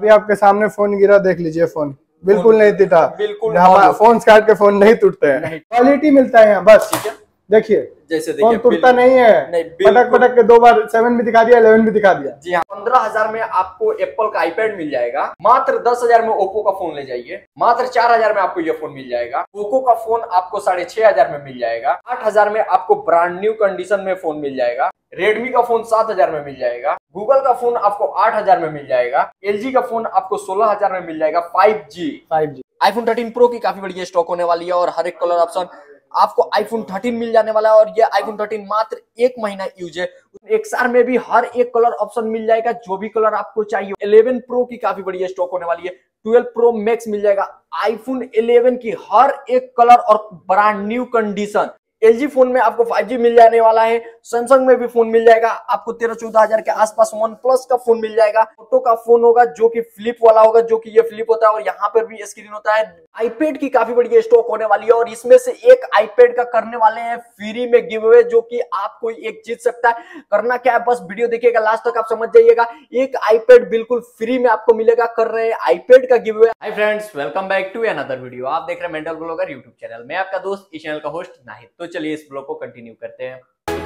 अभी आपके सामने फोन गिरा, देख लीजिए फोन बिल्कुल नहीं टूटा। बिल्कुल फोन काट के फोन नहीं टूटते हैं, क्वालिटी मिलता है यहाँ बस। ठीक है, देखिए जैसे फोन टूटता नहीं है, पटक पटक के 2 बार 7 भी दिखा दिया, 11 भी दिखा दिया। जी हाँ, 15,000 में आपको एप्पल का आईपैड मिल जाएगा। मात्र 10,000 में ओप्पो का फोन ले जाइए। मात्र 4,000 में आपको ये फोन मिल जाएगा। पोको का फोन आपको 6,500 में मिल जाएगा। 8,000 में आपको ब्रांड न्यू कंडीशन में फोन मिल जाएगा। रेडमी का फोन 7,000 में मिल जाएगा। गूगल का फोन आपको 8,000 में मिल जाएगा। एलजी का फोन आपको 16,000 में मिल जाएगा। 5G आईफोन 13 प्रो की काफी बढ़िया स्टॉक होने वाली है और हर एक कलर ऑप्शन आपको आईफोन 13 मिल जाने वाला है। और ये आईफोन 13 मात्र 1 महीना यूज है। XR में भी हर एक कलर ऑप्शन मिल जाएगा, जो भी कलर आपको चाहिए। 11 प्रो की काफी बढ़िया स्टॉक होने वाली है। 12 प्रो मैक्स मिल जाएगा। आईफोन 11 की हर एक कलर और brand new condition. LG phone में आपको 5G मिल जाने वाला है। सैमसंग में भी फोन मिल जाएगा आपको 13-14,000 के आसपास। OnePlus का फोन मिल जाएगा। फोटो का फोन होगा जो कि फ्लिप वाला होगा, जो कि ये फ्लिप होता है और यहाँ पर भी स्क्रीन होता है। आईपैड की काफी बढ़िया स्टॉक होने वाली है और इसमें से एक आईपैड का करने वाले हैं फ्री में गिव अवे, जो कि आप कोई एक जीत सकता है। करना क्या है, बस वीडियो देखिएगा लास्ट तक, आप समझ जाइएगा। एक आईपैड बिल्कुल फ्री में आपको मिलेगा। कर रहे हैं आईपैड का giveaway. Hi friends, welcome back to another video. आप देख रहे हैं मेंटल ब्लॉगर यूट्यूब चैनल। मैं आपका दोस्त, इस चैनल का होस्ट नाहिद। तो चलिए इस ब्लॉग को कंटिन्यू करते हैं।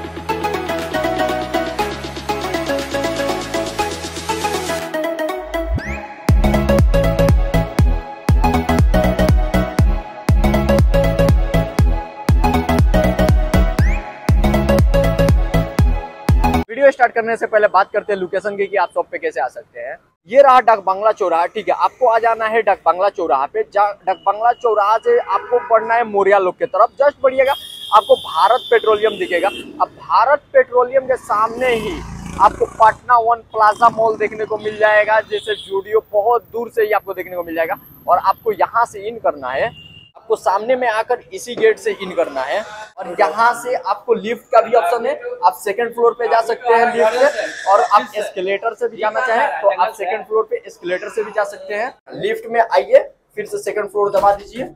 वीडियो स्टार्ट करने से पहले बात करते हैं लोकेशन की कि आप शॉप पे कैसे आ सकते हैं। ये रहा डाक बंगला चौराहा। ठीक है, आपको आ जाना है डाक बंगला चौराहा पे। डाक बंगला चौराहा से आपको बढ़ना है मोरिया लोक की तरफ। जस्ट बढ़िएगा, आपको भारत पेट्रोलियम दिखेगा। अब भारत पेट्रोलियम के सामने ही आपको पटना वन प्लाजा मॉल देखने को मिल जाएगा। जैसे जूडियो बहुत दूर से ही आपको देखने को मिल जाएगा और आपको यहाँ से इन करना है। आपको सामने में आकर इसी गेट से इन करना है और यहाँ से आपको लिफ्ट का भी ऑप्शन है। आप सेकंड फ्लोर पे जा सकते हैं लिफ्ट से, और आप एस्केलेटर से भी जाना चाहें तो आप सेकंड फ्लोर पे एस्केलेटर से भी जा सकते हैं। लिफ्ट में आइए, फिर से सेकंड फ्लोर दबा दीजिए।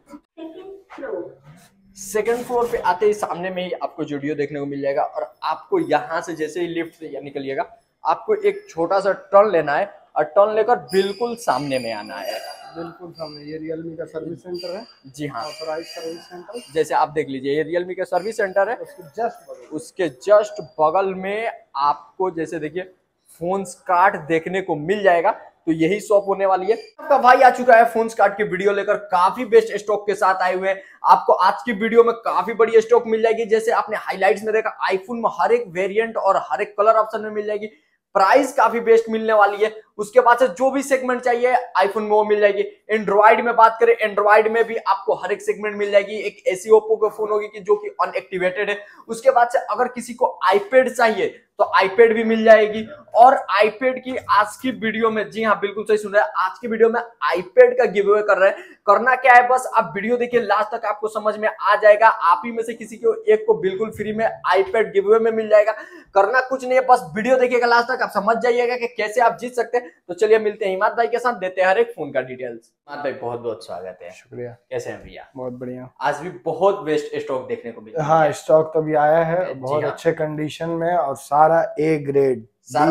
सेकंड फ्लोर पे आते ही सामने में ही आपको जूडियो देखने को मिल जाएगा और आपको यहाँ से जैसे ही लिफ्ट से निकलिएगा, आपको एक छोटा सा टर्न लेना है और टर्न लेकर बिल्कुल सामने में आना है। बिल्कुल सामने ये रियलमी का सर्विस सेंटर है। जी हाँ, ऑथराइज्ड सर्विस सेंटर। जैसे आप देख लीजिए, ये रियलमी का सर्विस सेंटर है। उसके जस्ट बगल में आपको जैसे देखिए फोन्स कार्ट देखने को मिल जाएगा। तो यही शॉप होने वाली है। आपका भाई आ चुका है फोन्स कार्ट की वीडियो लेकर, काफी बेस्ट स्टॉक के साथ आए हुए हैं। आपको आज की वीडियो में काफी बड़ी स्टॉक मिल जाएगी। जैसे आपने हाइलाइट्स में देखा, आईफोन में हर एक वेरिएंट और हर एक कलर ऑप्शन में मिल जाएगी। प्राइस काफी बेस्ट मिलने वाली है। उसके बाद से जो भी सेगमेंट चाहिए आईफोन में वो मिल जाएगी। एंड्रॉइड में बात करें, एंड्रॉइड में भी आपको हर एक सेगमेंट मिल जाएगी। एक ऐसी ओप्पो का फोन होगी कि जो कि अनएक्टिवेटेड है। उसके बाद से अगर किसी को आईपैड चाहिए तो आईपैड भी मिल जाएगी। और आईपैड की आज की वीडियो में, जी हाँ बिल्कुल सही सुन रहे हैं, आज की वीडियो में आईपैड का गिव अवे कर रहे हैं। करना क्या है, बस आप वीडियो देखिए लास्ट तक, आपको समझ में आ जाएगा। आप ही में से किसी को एक को बिल्कुल फ्री में आईपैड गिव अवे में मिल जाएगा। करना कुछ नहीं है, बस वीडियो देखिएगा लास्ट तक, आप समझ जाइएगा कि कैसे आप जीत सकते हैं। तो चलिए मिलते हैं हिमाद भाई के साथ, देते हैं हर एक फोन का डिटेल्स। हिमाद भाई बहुत बहुत स्वागत है। शुक्रिया। कैसे हैं भैया? बहुत बढ़िया। आज भी बहुत बेस्ट स्टॉक देखने को मिला। हाँ, स्टॉक तो भी आया है बहुत अच्छे कंडीशन में और सारा ए ग्रेड।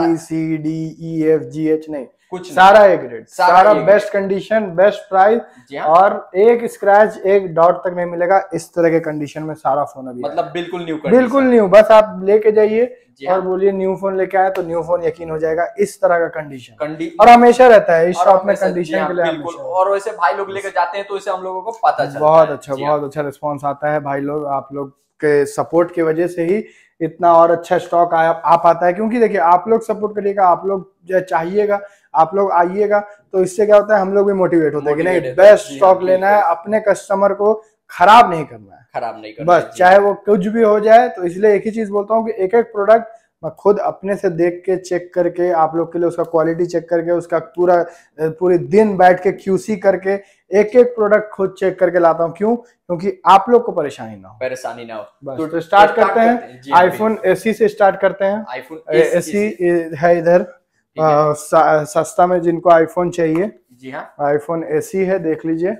BCDEFGH नहीं, कुछ सारा ए ग्रेड, सारा बेस्ट कंडीशन, बेस्ट प्राइस और एक स्क्रैच एक डॉट तक नहीं मिलेगा। इस तरह के कंडीशन में सारा फोन अभी मतलब बिल्कुल न्यू, बिल्कुल न्यू। बस आप लेके जाइए और बोलिए न्यू फोन लेके आए तो न्यू फोन यकीन हो जाएगा। इस तरह का कंडीशन और हमेशा रहता है इस शॉप में कंडीशन के लिए। बिल्कुल, और वैसे भाई लोग लेकर जाते हैं तो इसे हम लोगों को पता चलता है। बहुत अच्छा रिस्पॉन्स आता है भाई लोग। आप लोग के सपोर्ट की वजह से ही इतना और अच्छा स्टॉक आ पाता है। क्योंकि देखिए आप लोग सपोर्ट करिएगा, आप लोग चाहिएगा, आप लोग आइएगा तो इससे क्या होता है, हम लोग भी मोटिवेट होते हैं कि नहीं बेस्ट स्टॉक लेना है, अपने कस्टमर को खराब नहीं करना है, बस चाहे वो कुछ भी हो जाए। तो इसलिए एक ही चीज बोलता हूँ कि एक एक प्रोडक्ट मैं खुद अपने से देख के चेक करके, आप लोग के लिए उसका क्वालिटी चेक करके, उसका पूरे दिन बैठ के QC करके एक एक प्रोडक्ट खुद चेक करके लाता हूँ। क्यों? क्योंकि आप लोग को परेशानी ना हो। बस तो स्टार्ट करते हैं। आईफोन SE से स्टार्ट करते हैं। आईफोन SE है इधर सस्ता में, जिनको आईफोन चाहिए। जी हाँ, आईफोन SE है, देख लीजिए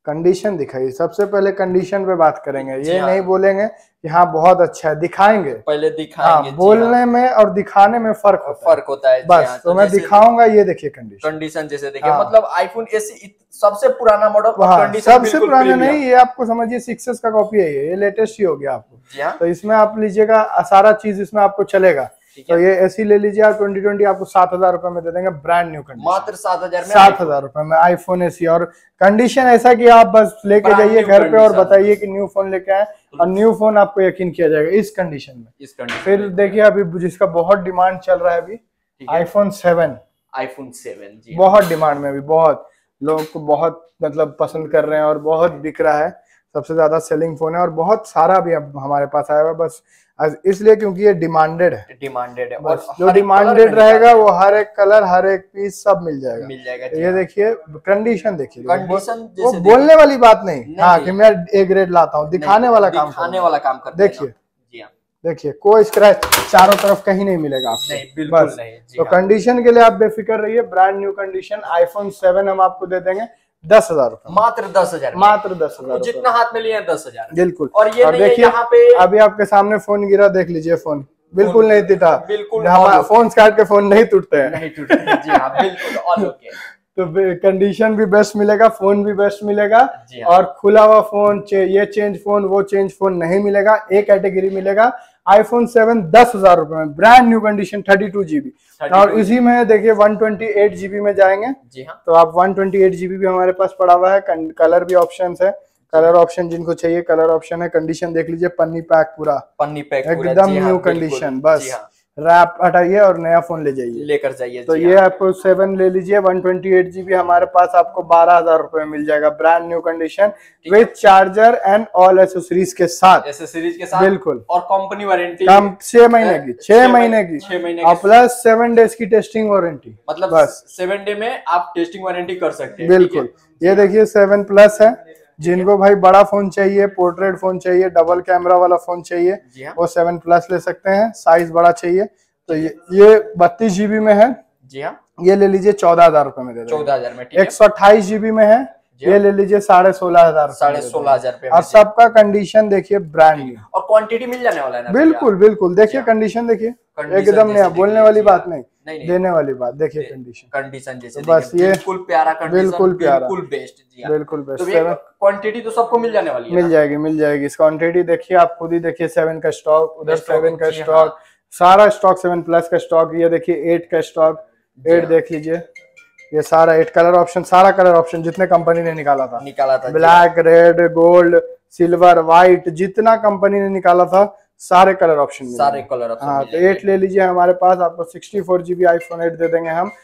कंडीशन दिखाइए, सबसे पहले कंडीशन पे बात करेंगे, जी ये हाँ। नहीं बोलेंगे कि हाँ बहुत अच्छा है, दिखाएंगे, पहले दिखाएंगे। हाँ बोलने में और दिखाने में फर्क होता है। जी बस हाँ। तो मैं दिखाऊंगा, ये देखिए कंडीशन। कंडीशन जैसे देखिए, हाँ। मतलब आईफोन एसी सबसे पुराना मॉडल और हाँ कंडीशन सबसे बिल्कुल पुराना प्रीमियम। नहीं, ये आपको समझिए 6s का कॉपी है, ये लेटेस्ट ही हो गया आपको। जी हाँ। तो इसमें आप लीजिएगा, सारा चीज इसमें आपको चलेगा। तो ये एसी ले लीजिए आप 2020, आपको 7,000 रुपए में दे देंगे, ब्रांड न्यू कंडीशन, मात्र 7,000 में 7,000 रुपए में आईफोन एसी। और कंडीशन ऐसा कि आप बस लेके जाइए घर पे और बताइए कि न्यू फोन लेके आए, और न्यू फोन आपको यकीन किया जाएगा इस कंडीशन में। फिर देखिए अभी जिसका बहुत डिमांड चल रहा है अभी, आईफोन 7। आईफोन 7 जी बहुत डिमांड में, अभी बहुत लोग को बहुत मतलब पसंद कर रहे हैं और बहुत बिक रहा है, सबसे ज्यादा सेलिंग फोन है। और बहुत सारा भी अब हमारे पास आया हुआ है, बस इसलिए क्योंकि ये डिमांडेड है। डिमांडेड है, और जो डिमांडेड रहेगा वो हर एक कलर, हर एक पीस सब मिल जाएगा। ये देखिए कंडीशन, देखिए कंडीशन वो बोलने वाली बात नहीं, हाँ कि मैं ए ग्रेड लाता हूँ, दिखाने वाला काम करते हैं। देखिए देखिए कोई स्क्रैच चारों तरफ कहीं नहीं मिलेगा आपको, नहीं, बिल्कुल बस नहीं। तो कंडीशन के लिए आप बेफिक्र रहिए, ब्रांड न्यू कंडीशन आईफोन 7 हम आपको दे देंगे 10,000 रुपए, मात्र 10,000, मात्र 10,000, जितना हाथ में लिए 10,000 बिल्कुल। और ये देखिए यहाँ पे अभी आपके सामने फोन गिरा, देख लीजिए फोन बिल्कुल नहीं टूटा, बिल्कुल हमारे फोन काट के फोन नहीं टूटते हैं, नहीं टूटते हैं। जी हाँ, बिल्कुल ऑल ओके। तो कंडीशन भी बेस्ट मिलेगा, फोन भी बेस्ट मिलेगा। और खुला हुआ फोन, ये चेंज फोन वो चेंज फोन नहीं मिलेगा, एक कैटेगरी मिलेगा। आईफोन 7 10,000 रुपए में, ब्रांड न्यू कंडीशन 32 GB, और इसी में देखिए 128 GB में जाएंगे। जी हाँ। तो आप 128 GB भी हमारे पास पड़ा हुआ है, कलर भी ऑप्शन है, कलर ऑप्शन जिनको चाहिए कलर ऑप्शन है। कंडीशन देख लीजिए, पन्नी पैक पूरा, पन्नी पैक एकदम न्यू कंडीशन, बस रैप हटाइए और नया फोन ले जाइए, लेकर जाइए। तो ये आपको 7 ले लीजिए, 128 GB हमारे पास आपको 12,000 रुपए में मिल जाएगा, brand new condition with charger and all accessories के साथ, बिल्कुल। और कंपनी वारंटी कम 6 महीने की, 6 महीने की, 6 महीने और प्लस 7 डेज की टेस्टिंग वारंटी, मतलब बस 7 डे में आप टेस्टिंग वारंटी कर सकते हैं। बिल्कुल। ये देखिए 7 प्लस है, जिनको भाई बड़ा फोन चाहिए, पोर्ट्रेट फोन चाहिए, डबल कैमरा वाला फोन चाहिए, वो 7 प्लस ले सकते हैं, साइज बड़ा चाहिए तो ये 32 GB में है। जी हाँ, ये ले लीजिए 14,000 रुपए में दे देंगे। 14,000 में। 128 GB में है, ये ले लीजिए 16,500, 16,500। और सबका कंडीशन देखिए ब्रांड न्यू, और क्वांटिटी मिल जाने वाला है ना। बिल्कुल बिल्कुल, देखिए कंडीशन देखिए, एकदम नहीं बोलने वाली बात नहीं, देने वाली बात, देखिए कंडीशन जैसे बस ये बिल्कुल प्यारा कंडीशन, बिल्कुल प्यारा, बिल्कुल बेस्ट। जी बिल्कुल बेस्ट। क्वांटिटी तो सबको मिल जाने वाली है, मिल जाएगी। इस क्वांटिटी देखिए, आप खुद ही देखिए, 7 का स्टॉक, उधर 7 का स्टॉक, सारा स्टॉक 7 प्लस का स्टॉक, ये देखिए 8 का स्टॉक, 8 देख लीजिए, ये सारा 8 कलर ऑप्शन, सारा कलर ऑप्शन जितने कंपनी ने निकाला था, black, red, gold, silver, white, जितना कंपनी ने निकाला था सारे कलर ऑप्शन, सारे कलर ऑप्शन। हाँ, तो 8 ले लीजिए हमारे पास, आपको 64 GB आईफोन 8 दे देंगे हम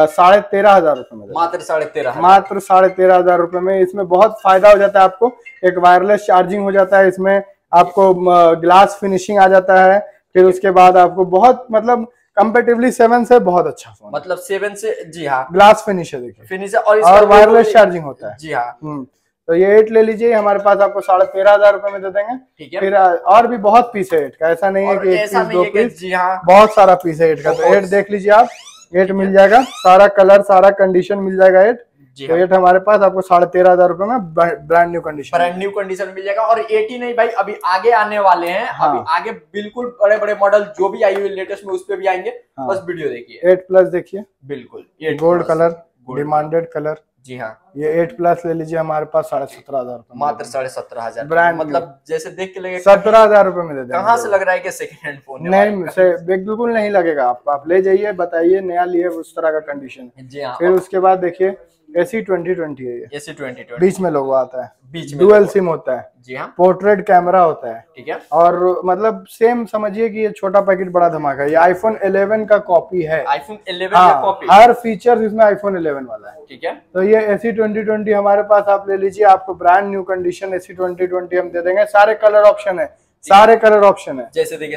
13,500 रुपए में, मात्र 13,500, मात्र 13,500 रुपए में। इसमें बहुत फायदा हो जाता है आपको, एक वायरलेस चार्जिंग हो जाता है इसमें, आपको ग्लास फिनिशिंग आ जाता है, फिर उसके बाद आपको बहुत मतलब कंपैरेटिवली 7 से बहुत अच्छा फोन, मतलब 7 से, जी हाँ, ग्लास फिनिश है देखिए, फिनिश और वायरलेस चार्जिंग होता है। जी हाँ। तो ये 8 ले लीजिए, हमारे पास आपको 13,500 रुपए में दे देंगे। ठीक है। फिर और भी बहुत पीस है 8 का, ऐसा नहीं है कि एक पीस दो पीस, जी हाँ, बहुत सारा पीस है 8 का। तो 8 देख लीजिए आप, 8 मिल जाएगा, सारा कलर सारा कंडीशन मिल जाएगा 8। तो 8 हमारे पास आपको 13,500 रुपए में ब्रांड न्यू कंडीशन मिल जाएगा। और 8 ही नहीं भाई, अभी आगे आने वाले हैं। हाँ। अभी आगे बिल्कुल बड़े बड़े मॉडल जो भी आई हुई लेटेस्ट में उस पे भी आएंगे। हाँ। बस वीडियो देखिए। 8 प्लस देखिए, बिल्कुल गोल्ड कलर, डिमांडेड कलर। जी हाँ, ये 8 प्लस ले लीजिए, हमारे पास 17,500 रुपए, मात्र 17,500 ब्रांड, मतलब जैसे देख के लगे 17,000 रुपए में दे देंगे। कहाँ से लग रहा है कि सेकंड हैंड फोन है? नहीं, बिल्कुल नहीं लगेगा, आप ले जाइए, बताइए नया लिए, उस तरह का कंडीशन। जी हाँ। फिर उसके बाद देखिए एसी 2020 है, ये एसी 2020 बीच में लोगो आता है, बीच में डुअल सिम होता है। जी हाँ। पोर्ट्रेट कैमरा होता है। ठीक है। और मतलब सेम समझिए कि ये छोटा पैकेट बड़ा धमाका है, ये आईफोन 11 का कॉपी है, आईफोन 11 का कॉपी, हर फीचर इसमें आईफोन 11 वाला है। ठीक है। तो ये एसी 2020 हमारे पास आप ले लीजिए, आपको ब्रांड न्यू कंडीशन एसी 2020 हम दे देंगे, सारे कलर ऑप्शन है, सारे कलर ऑप्शन है, जैसे देखिए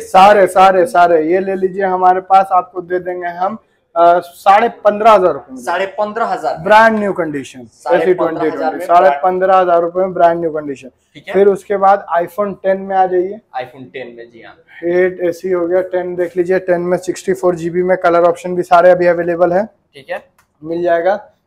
सारे ये ले लीजिए हमारे पास, आपको दे देंगे हम 15,500 रुपए, 15,500 ब्रांड न्यू कंडीशन, 15,500 रुपए में ब्रांड न्यू कंडीशन। फिर उसके बाद आईफोन 10 में आ जाइए, आईफोन 10 में। जी हाँ, 8 एसी हो गया, 10 देख लीजिए, 10 में 64 GB में कलर ऑप्शन भी सारे अभी अवेलेबल है। ठीक है, मिल जाएगा।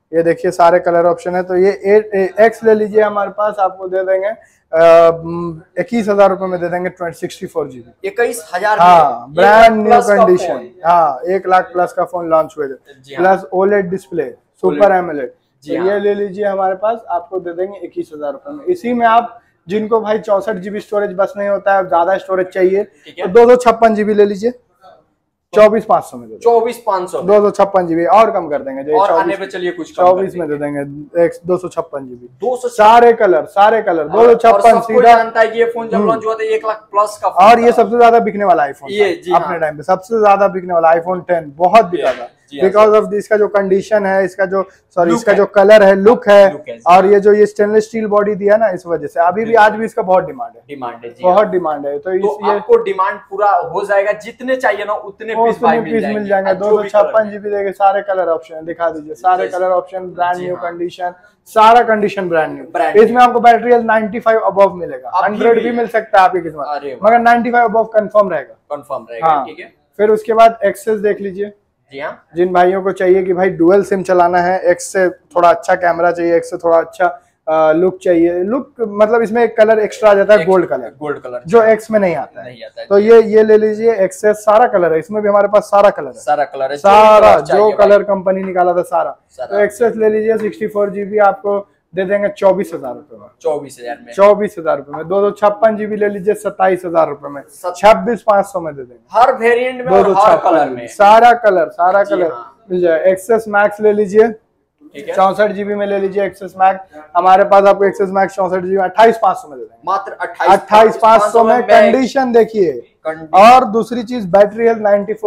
ये देखिए सारे कलर ऑप्शन है। तो ये एक्स ले लीजिए हमारे पास, आपको दे देंगे 21,000 रुपए में दे देंगे 64 GB। 21,000 हाँ, ब्रांड न्यू कंडीशन। हाँ, 1 लाख प्लस का फोन लॉन्च हुए थे, plus OLED display, super AMOLED. तो ये ले लीजिए हमारे पास, आपको दे देंगे 21,000 रुपए में। इसी में आप जिनको भाई 64 GB स्टोरेज बस नहीं होता है, ज्यादा स्टोरेज चाहिए, तो 256 GB ले लीजिए, 24,500 में दे देंगे। 24,500 256 GB और कम कर देंगे, और आने पे चलिए कुछ 24 में दे देंगे 256 GB। सारे कलर 256 सीधा। जानता है कि ये फोन जब लॉन्च हुआ था 1 लाख प्लस का फोन, और ये सबसे ज्यादा बिकने वाला आईफोन अपने टाइम पे, सबसे ज्यादा बिकने वाला आईफोन 10 बहुत बिका था, बिकॉज ऑफ इसका जो कंडीशन है, इसका जो इसका जो कलर है, लुक है, और ये जो ये स्टेनलेस स्टील बॉडी दिया ना, इस वजह से अभी भी आज भी इसका बहुत डिमांड है, बहुत डिमांड है। तो आपको डिमांड पूरा हो जाएगा, जितने चाहिए ना उतने पीस मिल जाएंगे। 256 GB देंगे, सारे कलर ऑप्शन दिखा दीजिए, सारे colour option, brand new condition, सारा कंडीशन ब्रांड न्यू। इसमें आपको बैटरी हेल्थ 95 अबव मिलेगा, 100 भी मिल सकता है आपकी किस्मत, मगर 95 अबव कंफर्म रहेगा। ठीक है। फिर उसके बाद एक्सेस देख लीजिए। जी हाँ, जिन भाइयों को चाहिए कि भाई डुअल सिम चलाना है, एक्स से थोड़ा अच्छा कैमरा चाहिए, एक्स से थोड़ा अच्छा लुक चाहिए, लुक मतलब इसमें एक कलर एक्स्ट्रा आ जाता है, गोल्ड कलर जो एक्स में नहीं आता है, तो ये ले लीजिए। एक्सेस सारा कलर है, इसमें भी हमारे पास सारा कलर है, सारा जो कलर कंपनी निकाला था सारा। तो एक्सेस ले लीजिए, 64 GB आपको दे देंगे 24,000 रुपए में। 24,000 रुपए में। 256 GB ले लीजिए 27,000 रुपए में, 26,500 में दे देंगे। हर वेरिएंट में और हर कलर में सारा कलर मिल जाए। एक्सेस मैक्स ले लीजिए, 64 GB में ले लीजिए एक्सेस मैक्स। हमारे पास आपको एक्सेस मैक्स 64 GB 28,500 में दे देंगे, मात्र 28,500 में। कंडीशन देखिए, और दूसरी चीज बैटरी हेल्थ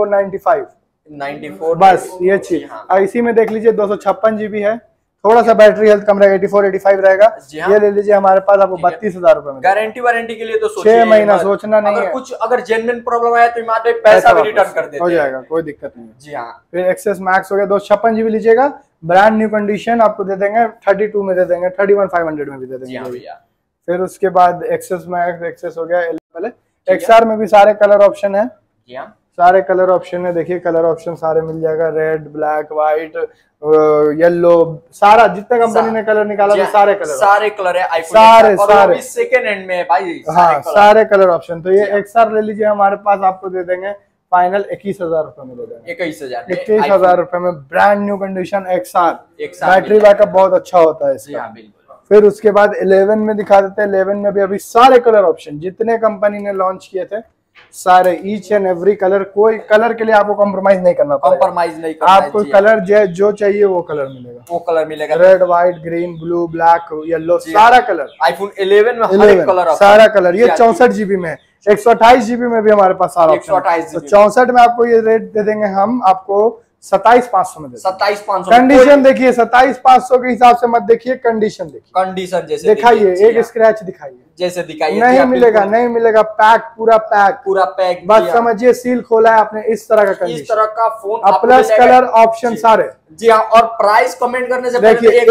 94 बस ये चीज। इसी में देख लीजिए 256 GB है, थोड़ा सा बैटरी हेल्थ कम रहेगा, 84-85 रहेगा। ये ले लीजिए हमारे पास, आपको 32,000 रुपए में। गारंटी वारंटी के लिए तो 6 महीना सोचना नहीं है। अगर जेन्युइन प्रॉब्लम आया तो मात्र पैसा भी रिटर्न कर देते हैं, हो जाएगा, कोई दिक्कत नहीं है। जी हाँ। फिर एक्सेस मैक्स हो गया, 256 GB लीजिएगा, ब्रांड न्यू कंडीशन आपको दे देंगे 32 में दे देंगे, 31,500 में भी दे देंगे भैया। फिर उसके बाद एक्सेस मैक्स, एक्सेस हो गया। XR में भी सारे कलर ऑप्शन है, सारे कलर ऑप्शन है। देखिए कलर ऑप्शन सारे मिल जाएगा, रेड, ब्लैक, व्हाइट, येलो, सारा जितने कंपनी ने कलर निकाला था सारे कलर है आईफोन, सारे सेकंड हैंड में भाई। हाँ, सारे कलर ऑप्शन। तो ये XR ले लीजिए हमारे पास, आपको दे देंगे फाइनल 21,000 रुपए में दे देंगे। 21,000 रुपए में brand new condition XR। Battery backup बहुत अच्छा होता है इसका। फिर उसके बाद 11 में दिखा देते हैं। 11 में भी अभी सारे कलर ऑप्शन जितने कंपनी ने लॉन्च किए थे, सारे ईच एंड एवरी कलर, कोई कलर के लिए आपको कॉम्प्रोमाइज नहीं करना, आपको कलर जो चाहिए वो कलर मिलेगा, red, white, green, blue, black, yellow, सारा कलर। आईफोन 11 में हर एक कलर, सारा कलर। ये 64 GB में है, 128 GB में भी हमारे पास सारा ऑप्शन। 64 में आपको ये रेट दे देंगे हम आपको 27,500 में। 27,500 कंडीशन देखिए, 27,500 के हिसाब से मत देखिए, कंडीशन देखिए, कंडीशन जैसे दिखाइए, एक स्क्रैच दिखाइए, जैसे दिखाइए। नहीं मिलेगा, पैक पूरा पैक बस समझिए, सील खोला है आपने, इस तरह का कंडीशन, इस तरह का फोन, प्लस कलर ऑप्शन सारे। जी हाँ। और प्राइस कमेंट करने से देखिए, एक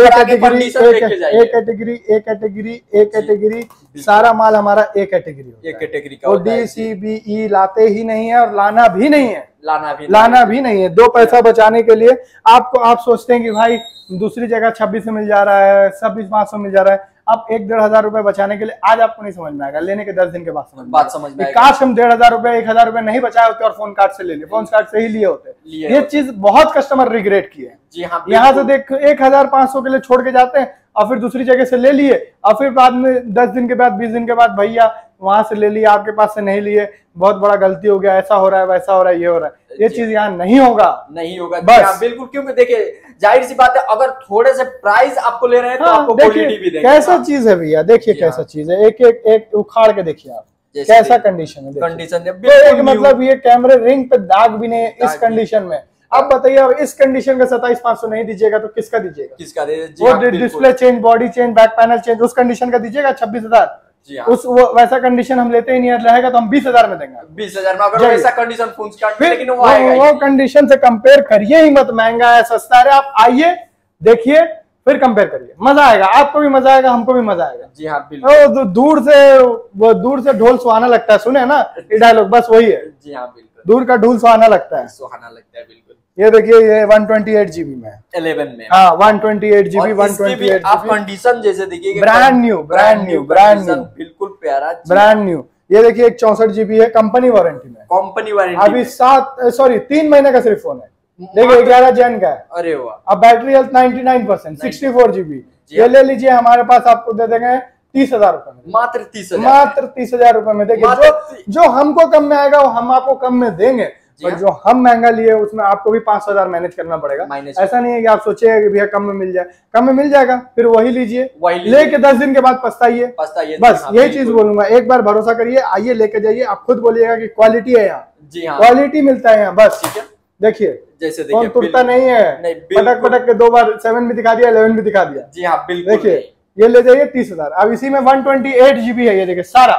कैटेगरी सारा माल हमारा एक कैटेगरी का। DCBE लाते ही नहीं है और लाना भी नहीं है। 2 पैसा बचाने के लिए आप सोचते हैं कि भाई दूसरी जगह 26 में मिल जा रहा है, 26,500 मिल जा रहा है। आप 1-1,500 रुपए बचाने के लिए आज आपको नहीं समझ में आएगा, लेने के 10 दिन के बाद समझ में आएगा। काश हम 1,500 रुपए 1,000 रुपए नहीं बचाए होते और फोन कार्ड से ले लिए, फोन कार्ड से ही लिए होते। ये चीज बहुत कस्टमर रिग्रेट किए। जी हाँ। यहाँ से देख 1,500 के लिए छोड़ के जाते हैं और फिर दूसरी जगह से ले लिए, और फिर बाद में 10 दिन के बाद 20 दिन के बाद भैया वहां से ले लिया, आपके पास से नहीं लिए, बहुत बड़ा गलती हो गया, ऐसा हो रहा है, वैसा हो रहा है, ये हो रहा है। ये चीज यहाँ नहीं होगा बस। बिल्कुल, क्योंकि देखिए जाहिर सी बात है, अगर थोड़े से प्राइस आपको ले रहे हैं तो आपको क्वालिटी भी देंगे। कैसा चीज है भैया, देखिए कैसा चीज है, एक उखाड़ के देखिए आप, कैसा कंडीशन है। मतलब ये कैमरे रिंग पे दाग भी नहीं है इस कंडीशन में। अब बताइए, अब इस कंडीशन का 27,500 नहीं दीजिएगा तो किसका दीजिएगा? वो display change, body change, back panel change, उस कंडीशन का दीजिएगा 26,000। उस वैसा कंडीशन हम लेते ही नहीं रहेगा तो हम 20,000 में देंगे। 20,000 में अगर वैसा कंडीशन फोन स्टार्ट, लेकिन वो कंडीशन से कंपेयर करिए ही मत, महंगा है सस्ता है। आप आइए, देखिए, फिर कंपेयर करिए, मजा आएगा, आपको भी मजा आएगा, हमको भी मजा आएगा। जी हाँ, बिल्कुल। दूर से ढोल सुहाना लगता है, सुने ना ये डायलॉग, बस वही है। जी हाँ, बिल्कुल, दूर का ढोल सुहाना लगता है, बिल्कुल। ये देखिए ये 128 GB में 11 में। हाँ 128 GB, और इसकी भी आप कंडीशन जैसे देखिए ब्रांड न्यू बिल्कुल प्यारा ब्रांड न्यू। ये देखिए एक 64 GB है, कंपनी वारंटी में, कंपनी वारंटी अभी 3 महीने का सिर्फ फोन है। देखिए 11 Gen का है। अरे वाह। अब बैटरी हेल्थ 99%, 64 GB। ये ले लीजिए, हमारे पास आपको दे देंगे 30,000 रुपए में, मात्र 30,000, मात्र 30,000 रुपए में। देखिए जो हमको कम में आएगा वो हम आपको कम में देंगे, और जो हम महंगा लिए उसमें आपको भी 5,000 मैनेज करना पड़ेगा। ऐसा नहीं है कि आप सोचिए कि भैया कम में मिल जाए, कम में मिल जाएगा, फिर वही लीजिए, लेके 10 दिन के बाद पछताइए। बस यही चीज बोलूंगा, एक बार भरोसा करिए, आइए लेके जाइए, आप खुद बोलिएगा कि क्वालिटी है यहाँ, क्वालिटी मिलता है यहाँ। बस देखिए जैसे फोन टूटता नहीं है, पटक के 2 बार 7 भी दिखा दिया, 11 भी दिखा दिया। जी हाँ बिल्कुल। देखिए ये ले जाइए 30,000। अब इसी में 128 GB है, ये देखिए सारा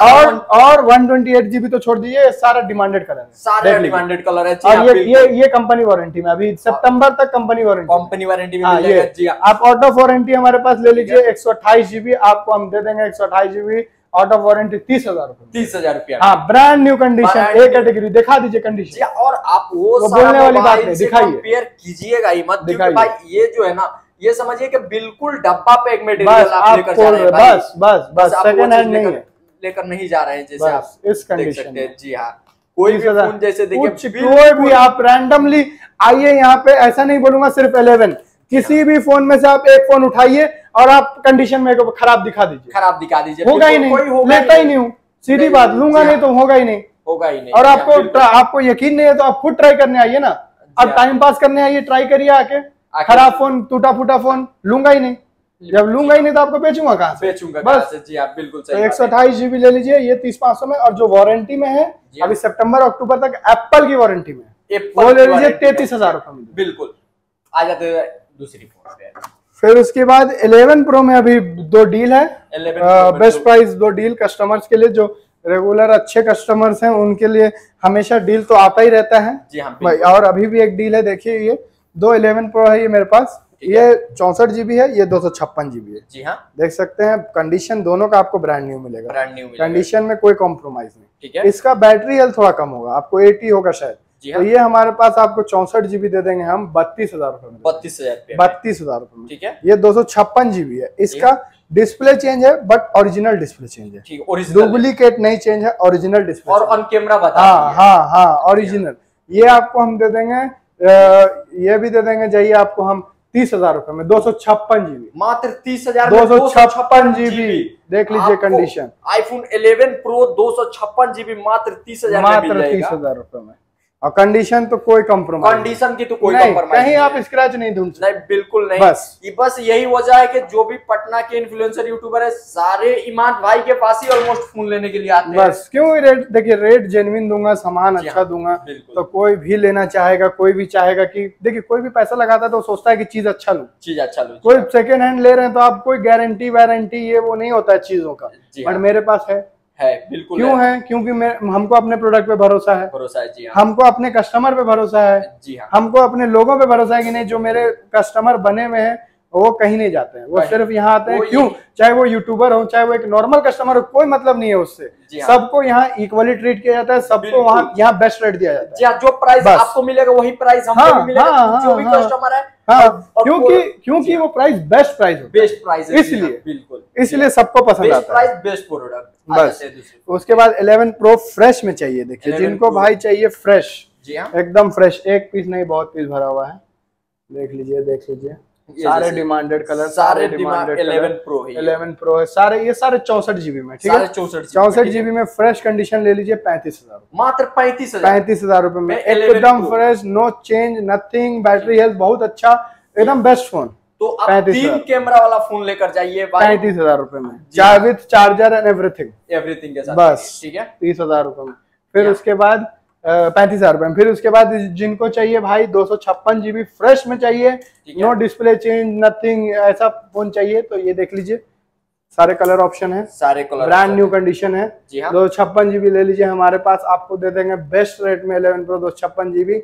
और 128 GB तो छोड़ दीजिए, सारा डिमांडेड कलर है, सारे डिमांडेड कलर है। और ये कंपनी वारंटी में, अभी सितंबर तक कंपनी वारंटी में मिल जाएगा। जी आप आउट ऑफ वारंटी हमारे पास ले लीजिए 128 GB, आपको हम दे देंगे 128 GB आउट ऑफ वारंटी 30,000 रुपए। 30,000 रुपया। हाँ brand new condition, A category. दिखा दीजिए कंडीशन। और आप वो बोलने वाली बात नहीं, दिखाइए, कंपेयर कीजिएगा ही मत, क्योंकि भाई ये जो है ना, ये समझिए कि बिल्कुल डब्बा पैक मटेरियल आप लेकर जा रहे हैं। बस सेकंड हैंड नहीं है, लेकर नहीं जा रहे हैं, जैसे आप इस कंडीशन में। जी हाँ, कोई भी फोन जैसे देखिए, कोई भी आप रैंडमली आइए यहाँ पे, ऐसा नहीं बोलूंगा सिर्फ 11, किसी भी फोन में से आप एक फोन उठाइए और आप कंडीशन में खराब दिखा दीजिए, होगा ही नहीं, लेता ही नहीं हूँ, सीधी बात, लूंगा नहीं तो होगा ही नहीं। और आपको यकीन नहीं है तो आप खुद ट्राई करने आइए ना, अब टाइम पास करने आइए, ट्राई करिए आके। खराब फोन, टूटा फूटा फोन लूंगा ही नहीं, जब लूंगा ही नहीं तो आपको बेचूंगा कहाँ से? बस जी आप बिल्कुल सही। 128 GB ले लीजिए, ये 30,500 में, और जो वारंटी में है अभी सितंबर अक्टूबर तक एप्पल की वारंटी में, वो ले लीजिए 33,000 रुपए में। बिल्कुल। आ जाते हैं दूसरी फोन पे। फिर उसके बाद 11 Pro में अभी 2 डील है, बेस्ट प्राइस 2 डील कस्टमर्स के लिए, जो रेगुलर अच्छे कस्टमर्स हैं उनके लिए हमेशा डील तो आता ही रहता है। जी हाँ, और अभी भी एक डील है, देखिए ये 2 11 Pro है ये मेरे पास, ये 64 GB है, ये 256 GB है। जी हाँ, देख सकते हैं कंडीशन दोनों का आपको ब्रांड न्यू मिलेगा, कंडीशन में कोई कॉम्प्रोमाइज नहीं। ठीक है, इसका बैटरी हेल्थ थोड़ा कम होगा, आपको 80 होगा शायद। तो ये हमारे पास आपको 64 GB दे देंगे हम 32,000 रुपए में। 32,000 रुपए में। ठीक है, ये 256 GB है, इसका डिस्प्ले चेंज है बट ओरिजिनल डिस्प्ले चेंज है, डुप्लीकेट नहीं चेंज है, ओरिजिनल डिस्प्ले और ऑन कैमरा बता। हाँ ओरिजिनल। ये आपको हम दे देंगे, ये भी दे देंगे, जाइए आपको हम 30,000 रुपए में 256 GB, मात्र 30,000 256 GB। देख लीजिए कंडीशन, iPhone 11 Pro 256 GB मात्र 30,000 रुपए में। और कंडीशन तो कोई कॉम्प्रोमाइज, कंडीशन की तो कोई कॉम्प्रोमाइज कहीं आप स्क्रैच नहीं ढूंढ सकते। नहीं, बिल्कुल नहीं। बस यही वजह है कि जो भी पटना के इन्फ्लुएंसर यूट्यूबर है, सारे इमाद भाई के पास ही ऑलमोस्ट फोन लेने के लिए आते हैं। बस क्यों? रेट देखिए, रेट जेन्युइन दूंगा, सामान अच्छा दूंगा, तो कोई भी लेना चाहेगा, कोई भी चाहेगा कि देखिए, कोई भी पैसा लगाता है तो सोचता है कि चीज अच्छा लूं। कोई सेकेंड हैंड ले रहे हैं तो आप कोई गारंटी वारंटी ये वो नहीं होता है चीजों का, बट मेरे पास है बिल्कुल। क्यों है? क्योंकि हमको अपने प्रोडक्ट पे भरोसा है, जी हाँ। हमको अपने कस्टमर पे भरोसा है, जी हाँ। हमको अपने लोगों पे भरोसा है कि नहीं, जो मेरे कस्टमर बने हुए हैं वो कहीं नहीं जाते हैं, वो सिर्फ यहाँ आते हैं। क्यों? चाहे वो यूट्यूबर हो, चाहे वो एक नॉर्मल कस्टमर हो, कोई मतलब नहीं है उससे। सबको यहाँ इक्वली ट्रीट किया जाता है, सबको वहाँ यहाँ बेस्ट रेट दिया जाता है। जो प्राइस आपको मिलेगा वही प्राइस हमको भी मिलेगा, जो भी कस्टमर है। क्योंकि वो प्राइस बेस्ट प्राइस है, इसलिए बिल्कुल, इसलिए सबको पसंद आता है, बेस्ट प्रोडक्ट। बस उसके बाद 11 Pro फ्रेश में चाहिए, देखिए जिनको भाई चाहिए फ्रेश, एकदम फ्रेश, एक पीस नहीं बहुत पीस भरा हुआ है, देख लीजिए सारे डिमांडेड कलर, सारे डिमांडेड 11 Pro है, सारे ये सारे 64 GB में। ठीक है, 64 GB में फ्रेश कंडीशन ले लीजिए 35,000, मात्र 35,000 रुपए में, एकदम fresh, no change nothing, battery health बहुत अच्छा, एकदम बेस्ट फोन। तो आप 3 कैमरा वाला फोन लेकर जाइए 35,000 रुपए में, चाहे विथ चार्जर एंड एवरीथिंग के साथ, बस। ठीक है, 30,000 रुपए में। फिर उसके बाद 35,000 रुपए में। फिर उसके बाद जिनको चाहिए भाई 256 GB फ्रेश में चाहिए, नो डिस्प्ले चेंज नथिंग, ऐसा फोन चाहिए तो ये देख लीजिए, सारे कलर ऑप्शन है, सारे कलर ब्रांड न्यू कंडीशन है। 256 GB ले लीजिए, हमारे पास आपको दे देंगे बेस्ट रेट में 11 Pro 256 GB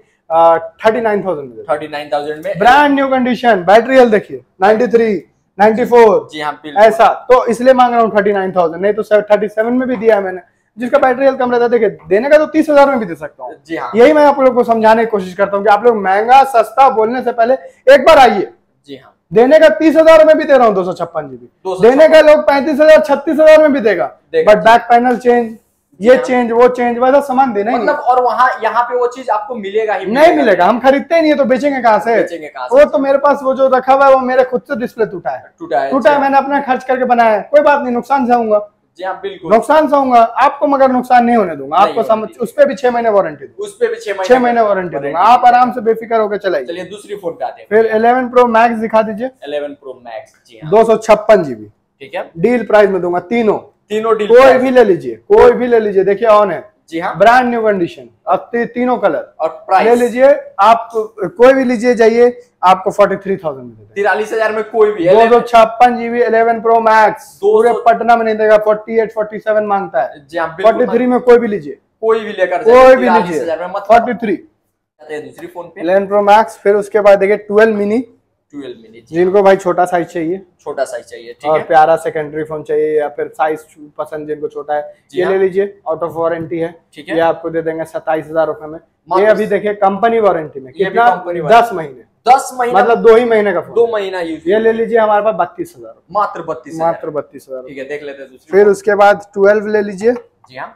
39,000 में, brand new condition. Battery health देखिए 93, 94, जी हाँ, ऐसा तो इसलिए मांग रहा हूँ 39,000, नहीं तो 37 में भी दिया है मैंने। जिसका बैटरी हेल्थ कम रहता है। देखिए देने का तो 30,000 में भी दे सकता हूँ। जी हाँ, यही मैं आप लोग को समझाने की कोशिश करता हूँ कि आप लोग महंगा सस्ता बोलने से पहले एक बार आइए। जी हाँ, देने का 30,000 में भी दे रहा हूँ 256 GB, देने का लोग 35,000 36,000 में भी देगा, बट बैक पैनल चेंज, ये चेंज वो चेंज, वैसा सामान देना ही मतलब नहीं। और वहाँ यहाँ पे वो चीज आपको मिलेगा ही नहीं मिलेगा, हम खरीदते ही नहीं है तो बेचेंगे कहाँ से? बेचेंगे कहाँ से? वो तो मेरे पास वो जो रखा हुआ है वो मेरे खुद से डिस्प्ले टूटा है, मैंने अपना खर्च करके बनाया है, कोई बात नहीं, नुकसान सहूंगा। जी हाँ, बिल्कुल नुकसान सहूंगा, आपको मगर नुकसान नहीं होने दूंगा। आपको समझ, उस पे भी 6 महीने वारंटी दूंगा, उस पे भी 6 महीने वारंटी दूंगा, आप आराम से बेफिक्र होकर चलाइए। चलिए दूसरी फोन पे आते हैं। फिर 11 Pro Max दिखा दीजिए। 11 Pro Max, जी हाँ, 256 GB, ठीक है, डील प्राइस में दूंगा, तीनों डील, कोई भी ले लीजिए, कोई भी ले लीजिए। देखिए ऑन है, जी हाँ, ब्रांड न्यू कंडीशन, अब तीनों कलर और प्राइस ले लीजिए आप, कोई भी लीजिए जाइए, आपको 43,000 में देते हैं। 43,000 में कोई भी 256 GB 11 Pro Max पूरे पटना में नहीं देगा, 48 47 मांगता है। जी हाँ, 43 में कोई भी लीजिए, कोई भी लेकर कोई भी लीजिए, 43। 43 दूसरी फोन पे 11 Pro Max। फिर उसके बाद देखिए 12 मिनी, 12 मिनी, जिनको भाई छोटा साइज चाहिए, छोटा साइज चाहिए, ठीक और है, प्यारा सेकेंडरी फोन चाहिए, या फिर साइज पसंद जिनको छोटा है, ये ले लीजिए, आउट ऑफ वारंटी है, ठीक है, ये आपको दे देंगे 27,000 रुपए में। ये अभी देखिए कंपनी वारंटी में, कितना? 10 महीने, 10 महीना, मतलब 2 ही महीने का फोन, 2 महीना यूज। ये ले लीजिए हमारे पास 32,000, मात्र 32,000, ठीक है, देख लेते हैं दूसरी। फिर उसके बाद 12 ले लीजिए, जी हाँ,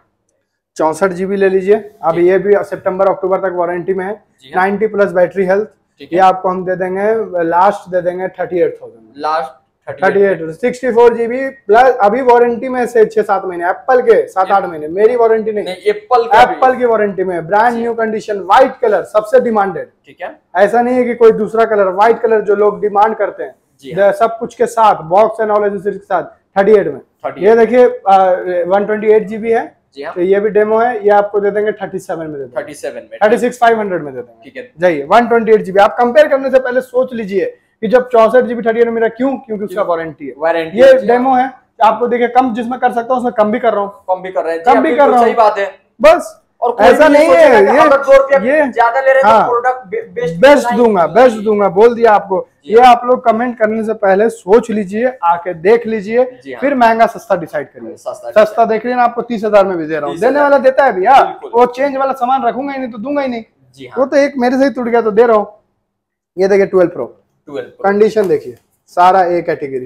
64 GB ले लीजिए, अभी ये भी सितंबर अक्टूबर तक वारंटी में है, 90 प्लस बैटरी हेल्थ, ये आपको हम दे देंगे, लास्ट दे देंगे 38,000, लास्ट 38, 64 GB प्लस, अभी वारंटी में से 6-7 महीने, एप्पल के 7-8 महीने, मेरी वारंटी नहीं, एप्पल की वारंटी में, brand new condition, white colour सबसे डिमांडेड, ठीक है, ऐसा नहीं है कि कोई दूसरा कलर, व्हाइट कलर जो लोग डिमांड करते हैं, सब कुछ के साथ, बॉक्स एंड ऑल एसेसरीज के साथ, 38 में। ये देखिए 128 GB है, तो ये भी डेमो है, ये आपको दे देंगे 37 में, दे देंगे 36,500 में दे देंगे, ठीक है। जाइए 128 GB, आप कंपेयर करने से पहले सोच लीजिए कि जब 64 GB 38 में मेरा क्योंकि उसका वारंटी है, ये डेमो है, आपको देखिए कम जिसमें कर सकता हूँ उसमें कम भी कर रहा हूँ, कम भी कर रहा हूँ, सही बात है, बस। और ऐसा नहीं है, ये ज्यादा ले रहे हैं तो प्रोडक्ट बेस्ट दूंगा, बोल दिया आपको। ये आप लोग कमेंट करने से पहले सोच लीजिए, आके देख लीजिए, फिर महंगा सस्ता डिसाइड करिए। सस्ता देख रही ना, आपको 30,000 में भी दे रहा हूँ, देने वाला देता है भैया, वो चेंज वाला सामान रखूंगा ही नहीं तो दूंगा ही नहीं, वो तो एक मेरे से ही टूट गया तो दे रहा हूँ। ये देखिए 12 Pro कंडीशन देखिए, सारा ए कैटेगरी,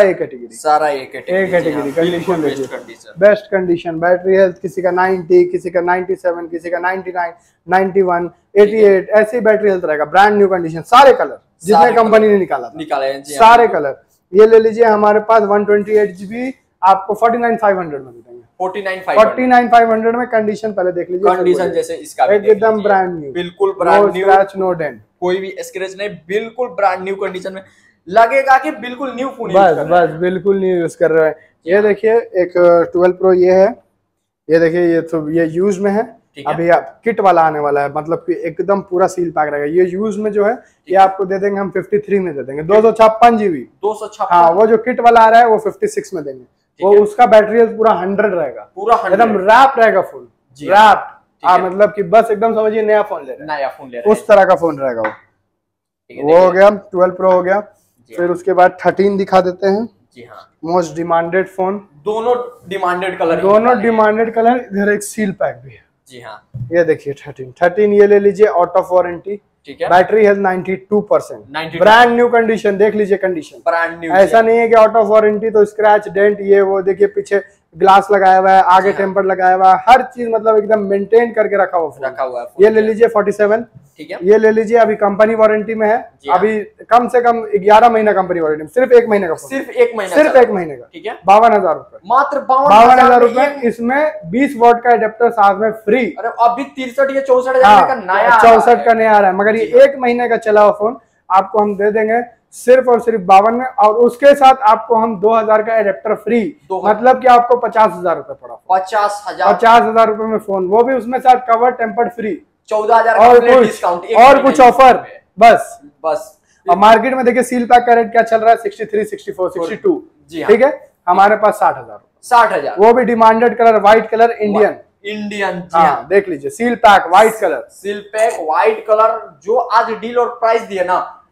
कंडीशन देखिए, बेस्ट कंडीशन, बैटरी हेल्थ किसी का 90, किसी का 97, किसी का 99, 91, 88, ऐसी बैटरी हेल्थ रहेगा, ब्रांड न्यू कंडीशन, सारे कलर जितने कंपनी ने निकाला है, सारे कलर। ये ले लीजिए हमारे पास 128 GB आपको 49,500 में देंगे, 49,500 में। कंडीशन पहले देख लीजिए, कंडीशन जैसे इसका एकदम ब्रांड न्यू, बिल्कुल brand new, scratch no dent, कोई भी स्क्रैच नहीं, बिल्कुल ब्रांड न्यू कंडीशन में, लगेगा कि बिल्कुल न्यू फोन बस बिल्कुल न्यू यूज कर रहे हैं। ये देखिए एक 12 Pro ये है, ये देखिए ये तो ये यूज में है, अभी किट वाला आने वाला है, मतलब कि एकदम पूरा सील पैक रहेगा। ये यूज में जो है ये आपको दे देंगे हम 53 में दे देंगे, 256 GB, 256। हाँ, वो जो किट वाला आ रहा है वो 56 में देंगे, वो उसका बैटरी हेल्थ पूरा 100 रहेगा, पूरा एकदम रैप रहेगा, फुल रैप। हाँ, मतलब कि बस एकदम समझिए नया फोन ले रहे हैं, उस तरह का फोन रहेगा वो हो गया 12 Pro हो गया। फिर उसके बाद 13 दिखा देते हैं, जी हाँ, मोस्ट डिमांडेड फोन, दोनों डिमांडेड कलर, इधर एक सील पैक भी है, जी हाँ। ये देखिए 13 ये ले लीजिए, आउट ऑफ वारंटी, ठीक है, battery health 92%, brand new condition, देख लीजिए कंडीशन ब्रांड न्यू, ऐसा नहीं है कि आउट ऑफ वारंटी तो स्क्रैच डेंट ये वो, देखिए पीछे ग्लास लगाया हुआ है, आगे टेम्पर लगाया हुआ है, हर चीज मतलब एकदम मेंटेन करके रखा हुआ है। ये ले लीजिए 47, ठीक है, ये ले लीजिए, अभी कंपनी वारंटी में है, अभी कम से कम 11 महीना कंपनी वारंटी में, सिर्फ 1 महीने का, सिर्फ एक महीने का, ठीक है, 52,000 रुपए, मात्र 52,000 रुपए। इसमें 20 वॉट का एडेप्टर साथ में फ्री। अरे अभी 63 या 64,000 का नया, 64 का नया आ रहा है, मगर ये 1 महीने का चला हुआ फोन आपको हम दे देंगे सिर्फ और सिर्फ 52 में, और उसके साथ आपको हम 2,000 का एडेप्टर फ्री, मतलब कि आपको 50,000 रुपए पड़ा, 50,000 रुपए में फोन, वो भी उसमें साथ कवर टेम्पर्ड फ्री, 14,000 डिस्काउंट और कुछ ऑफर, बस। और मार्केट में देखिए सील पैक का रेट क्या चल रहा है, 63, 64, 62, ठीक है, हमारे पास 60,000, वो भी demanded colour, white colour, Indian. हाँ, देख लीजिए सील पैक व्हाइट कलर, जो आज डील और प्राइस दिए ना,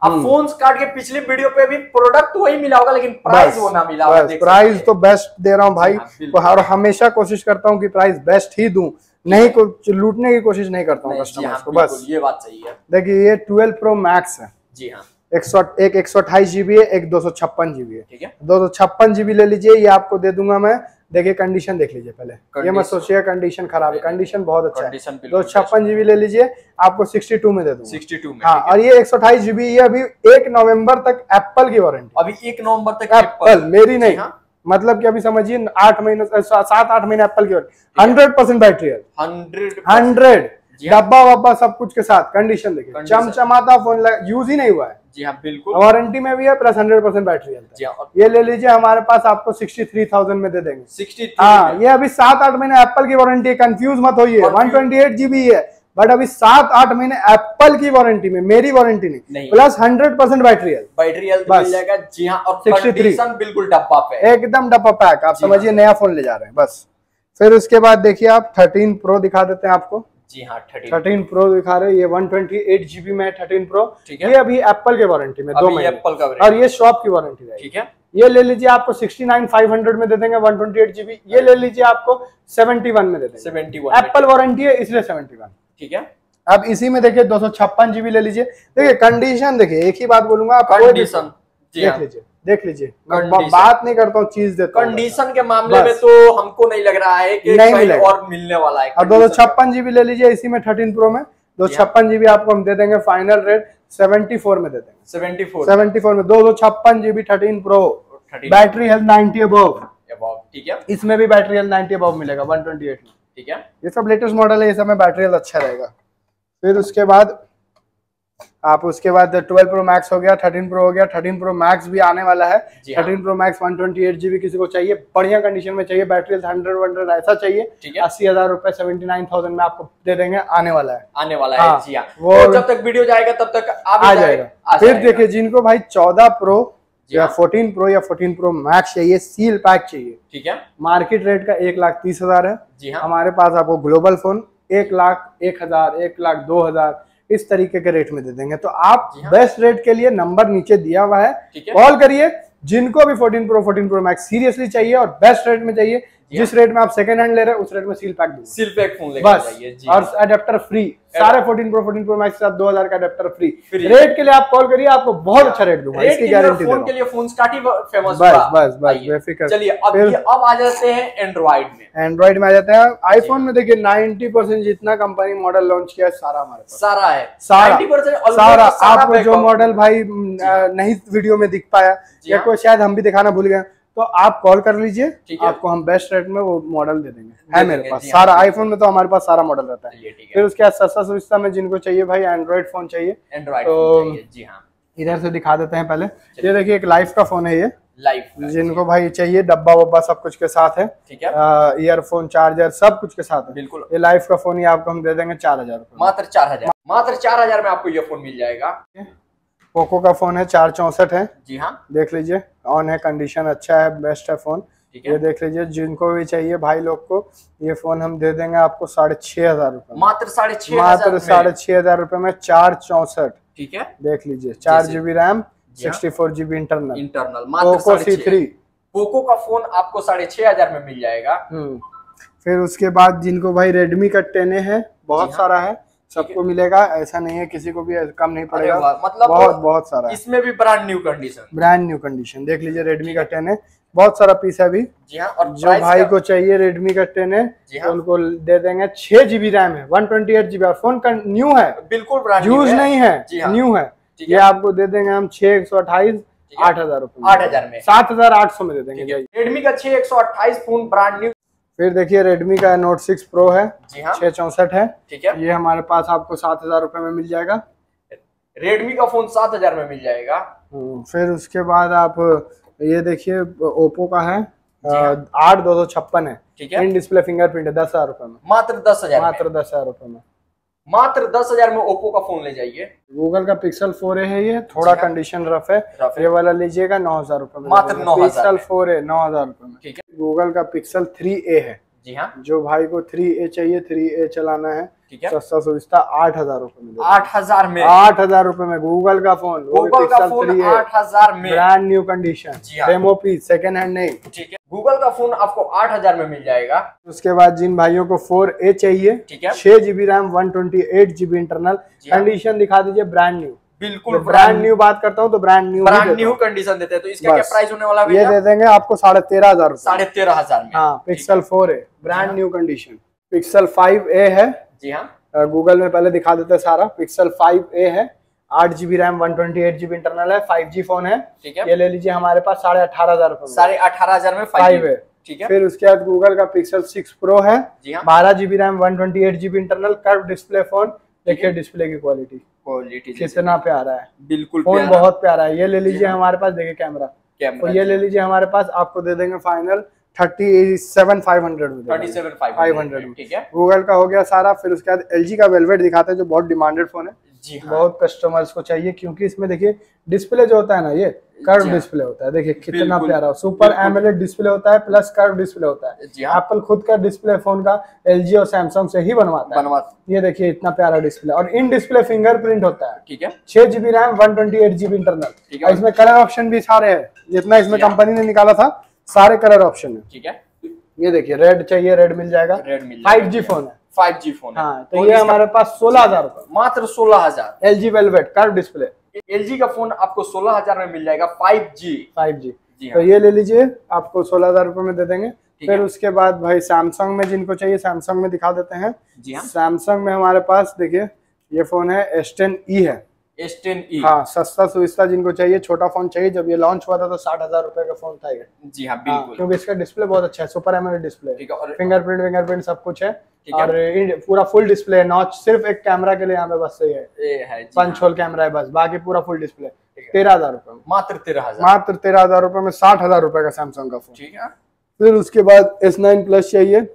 अब फोन काट के पिछले वीडियो पे भी प्रोडक्ट वही मिला होगा, लेकिन प्राइस वो ना मिला होगा। प्राइस तो बेस्ट दे रहा हूँ भाई, और हमेशा कोशिश करता हूँ कि प्राइस बेस्ट ही दूं, नहीं कुछ लूटने की कोशिश नहीं करता हूँ कस्टमर्स को। बस ये बात सही है। देखिए ये 12 Pro Max है जी हाँ, एक 128 GB है, एक 256 GB है। ठीक है, 256 GB ले लीजिए, ये आपको दे दूंगा मैं। देखिए कंडीशन देख लीजिए पहले, ये मत सोचिए कंडीशन खराब है, कंडीशन बहुत अच्छा है। 256 GB ले लीजिए, आपको 62 में दे दूंगा। 62 में, हाँ। और ये 128 GB, ये अभी 1 नवंबर तक एप्पल की वारंटी, अभी 1 नवंबर तक एप्पल, मेरी नहीं। मतलब कि अभी समझिए 8 महीने 7-8 महीने एप्पल की वारंटी, 100% बैटरी है, 100 डब्बा वब्बा सब कुछ के साथ। कंडीशन देखिए, चमचमाता फोन, यूज ही नहीं हुआ है। जी हाँ बिल्कुल, वारंटी में भी है, प्लस 100% बैटरी है। ये ले लीजिए, हमारे पास आपको 63,000 में दे देंगे। 63? हाँ, ये अभी 7-8 महीने एप्पल की वारंटी है, कंफ्यूज मत होइए। 128 GB है, बट अभी 7-8 महीने एप्पल की वारंटी में, मेरी वारंटी नहीं। Plus 100% battery health, battery health मिल जाएगा। जी हाँ, और 63 बिल्कुल डब्बा पैक, एकदम डब्बा पैक। आप समझिए नया फोन ले जा रहे हैं बस। फिर उसके बाद देखिए आप 13 Pro दिखा देते हैं आपको। जी हाँ, 13 Pro दिखा रहे हैं। ये 128 GB में 13 Pro, ये अभी एप्पल के वारंटी में 2 महीने एप्पल का, और ये शॉप की वारंटी रहेगी। ठीक है, ये ले लीजिए, आपको 69,500 में दे देंगे 128 GB। ये ले लीजिए, आपको 71 में दे देंगे। 71 एप्पल वारंटी है, इसलिए 71। ठीक है, अब इसी में देखिए 256 GB ले लीजिए। देखिए कंडीशन देखिए, एक ही बात बोलूंगा, आप कंडीशन देख लीजिए। बात नहीं करता हूँ, चीज देता हूँ। कंडीशन के मामले में तो हमको नहीं लग रहा है कि नहीं और मिलने वाला है। और 256 GB ले लीजिए, इसी में 13 Pro में 256 GB आपको हम दे देंगे, फाइनल रेट 74 में दे देंगे। 74 में 256 GB 13 Pro, battery health 90 above. ठीक है, इसमें भी बैटरी हेल्थ 90 अबव मिलेगा 128 में। ठीक है, ये सब लेटेस्ट मॉडल है, ये सब में बैटरी हेल्थ अच्छा रहेगा। फिर उसके बाद 12 Pro Max हो गया, 13 Pro हो गया। 13 Pro Max भी आने वाला है। 13 Pro Max 128 GB किसी को चाहिए, बढ़िया कंडीशन में चाहिए, बैटरी 100 ऐसा चाहिए, 80,000 रुपए 79,000 में आपको दे देंगे। आने वाला है जी हाँ। वो जब तक वीडियो जाएगा तब तक आ जाएगा। फिर देखिए, जिनको भाई 14 Pro या 14 Pro या 14 Pro Max चाहिए, सील पैक चाहिए, ठीक है, मार्केट रेट का 1,30,000 है। जी हाँ, हमारे पास आपको ग्लोबल फोन 1,01,000, 1,02,000 इस तरीके के रेट में दे देंगे। तो आप बेस्ट रेट के लिए नंबर नीचे दिया हुआ है, कॉल करिए। जिनको भी 14 Pro Max सीरियसली चाहिए और बेस्ट रेट में चाहिए, जिस रेट में आप सेकंड हैंड ले रहे हैं उस रेट में सील पैक फोन बस, और अडेप्टर फ्री। सारे 14 Pro Max के साथ 2,000 का अडेप्टर फ्री। रेट के लिए आप कॉल करिए, आपको बहुत अच्छा रेट दूंगा, इसकी गारंटी। फोन के लिए फोन स्टार्ट ही फेमस। बस बेफिक्र। चलिए अब आ जाते हैं एंड्रॉइड में। आ जाते हैं। आईफोन में देखिए 90% जितना कंपनी मॉडल लॉन्च किया है सारा हमारे पास, सारा। आपको जो मॉडल भाई नहीं वीडियो में दिख पाया या कोई शायद हम भी दिखाना भूल गए, तो आप कॉल कर लीजिए, आपको हम बेस्ट रेट में वो मॉडल दे देंगे। है मेरे पास सारा, आईफोन में तो हमारे पास सारा मॉडल रहता है। फिर उसके बाद सस्ता सस्ता में जिनको चाहिए भाई एंड्रॉइड फोन चाहिए, तो जी हाँ, इधर से दिखा देते हैं पहले। ये देखिए एक लाइफ का फोन है, ये लाइफ जिनको भाई चाहिए, डब्बा वब्बा सब कुछ के साथ है। ठीक है, ईयरफोन, चार्जर सब कुछ के साथ है। बिल्कुल, ये लाइफ का फोन ही आपको हम दे देंगे 4,000 रुपए, मात्र 4,000 में आपको ये फोन मिल जाएगा। पोको का फोन है, 464 है। जी हाँ, देख लीजिए, ऑन है, कंडीशन अच्छा है, बेस्ट है फोन। ये देख लीजिए, जिनको भी चाहिए भाई लोग को, ये फोन हम दे देंगे आपको 6,500 रुपए, मात्र 6,500 रुपए में 464। ठीक है, देख लीजिए, 4 GB RAM, 64 GB internal, Poco C3। Poco का फोन आपको 6,500 में मिल जाएगा। फिर उसके बाद जिनको भाई रेडमी का 10A है, बहुत सारा है, सबको मिलेगा, ऐसा नहीं है किसी को भी कम नहीं पड़ेगा, मतलब बहुत सारा है। इसमें भी ब्रांड न्यू कंडीशन देख लीजिए, रेडमी का 10A बहुत सारा पीस है अभी। जी हाँ, और जो भाई को चाहिए रेडमी का 10A, तो उनको दे देंगे। 6 GB रैम है, 128 GB, और फोन का न्यू है, बिल्कुल ब्रांड यूज नहीं है, न्यू है। ये आपको दे देंगे हम 6,128, 8,000 रुपए, 8,000 में, 7,800 में दे देंगे। रेडमी का 6,128 फोन ब्रांड न्यू। फिर देखिए रेडमी का Note 6 Pro है, जी हाँ, 664 है। ठीक है, ये हमारे पास आपको 7,000 रुपए में मिल जाएगा। रेडमी का फोन 7,000 में मिल जाएगा। फिर उसके बाद आप ये देखिए, ओप्पो का है, 8,256 है। ठीक है, इन डिस्प्ले फिंगरप्रिंट है, 10,000 रुपए में, मात्र 10,000 रुपए में, मात्र 10,000 में ओप्पो का फोन ले जाइए। गूगल का पिक्सल 4a है, ये थोड़ा कंडीशन रफ है, ये वाला लीजिएगा 9,000 रुपए में, मात्र 9,000 पिक्सल 4a 9,000 रुपए में। ठीक है, गूगल का पिक्सल 3a है, जी हाँ, जो भाई को 3A चाहिए, 3A चलाना है, ठीक है, सस्ता सुविस्ता 8,000 रुपए में। 8,000 में, 8,000 रुपए में गूगल का फोन, गूगल का फोन 8,000 में, ब्रांड न्यू कंडीशन, जी हाँ, डेमो पीस, सेकंड हैंड नहीं, ठीक है। गूगल का फोन आपको 8,000 में मिल जाएगा। उसके बाद जिन भाइयों को 4A चाहिए, ठीक है, 6GB RAM, 128GB internal, condition दिखा दीजिए ब्रांड न्यू। बिल्कुल ब्रांड न्यू बात करता हूँ तो ब्रांड न्यू कंडीशन देते हैं। तो इसका क्या प्राइस होने वाला है? ये दे देंगे आपको 13,500, 13,500 में। हाँ, Pixel 4A brand new condition. Pixel 5A है, जी हाँ, गूगल में पहले दिखा देते हैं सारा। पिक्सल 5A है, 8GB रैम, 128GB इंटरनल है, 5G फोन है, ठीक है। ये ले लीजिए हमारे पास 18,500 रुपए, 18,500 में 5A, ठीक है। फिर उसके बाद गूगल का पिक्सल 6 प्रो है, 12GB RAM, 128GB internal, curve display phone. देखिए डिस्प्ले की क्वालिटी कितना प्यारा है, बिल्कुल फोन बहुत प्यारा है। ये ले लीजिए हमारे पास, देखिए कैमरा, तो ये ले लीजिए हमारे पास, आपको दे देंगे फाइनल 37,500 में, 37,500, ठीक है। गूगल का हो गया सारा। फिर उसके बाद LG का वेलवेट दिखाते हैं, जो बहुत डिमांडेड फोन है, जी हाँ, बहुत कस्टमर्स को चाहिए, क्योंकि इसमें देखिए डिस्प्ले जो होता है ना, ये कर्व डिस्प्ले होता है। देखिए कितना प्यारा, सुपर एमोलेड डिस्प्ले होता है, प्लस कर्व डिस्प्ले होता है। एप्पल खुद का डिस्प्ले फोन का LG और सैमसंग से ही बनवाता है। ये देखिए इतना प्यारा डिस्प्ले, और इन डिस्प्ले फिंगरप्रिंट होता है, ठीक है। 6GB रैम, 128GB इंटरनल, इसमें कलर ऑप्शन भी सारे है, जितना इसमें कंपनी ने निकाला था सारे कलर ऑप्शन है, ठीक है। ये देखिए रेड चाहिए, रेड मिल जाएगा, 5G फोन है, 5G फोन, हाँ। तो ये हमारे पास 16,000 रुपए, मात्र 16,000। LG Velvet curve display, LG का फोन आपको 16,000 में मिल जाएगा, 5G। तो ये ले लीजिए, आपको 16,000 रुपए में दे देंगे। फिर उसके बाद भाई सैमसंग में जिनको चाहिए, सैमसंग में दिखा देते हैं। सैमसंग में हमारे पास देखिए ये फोन है, S10e है, S10e, हाँ, सस्ता सुविस्ता जिनको चाहिए, छोटा फोन चाहिए। जब ये लॉन्च हुआ था तो 60,000 रुपए का फोन था ये, जी हाँ, बिल्कुल, क्योंकि इसका डिस्प्ले बहुत अच्छा है, सुपर एमोलेड डिस्प्ले, फिंगरप्रिंट सब कुछ है, और पूरा फुल डिस्प्ले है। नॉच सिर्फ एक कैमरा के लिए यहाँ पे बस सही है, पंच होल कैमरा है बस, बाकी पूरा फुल डिस्प्ले। 13,000 रुपए, मात्र 13,000 रुपए में 60,000 रुपए का सैमसंग का फोन, ठीक है। फिर उसके बाद S9 प्लस चाहिए,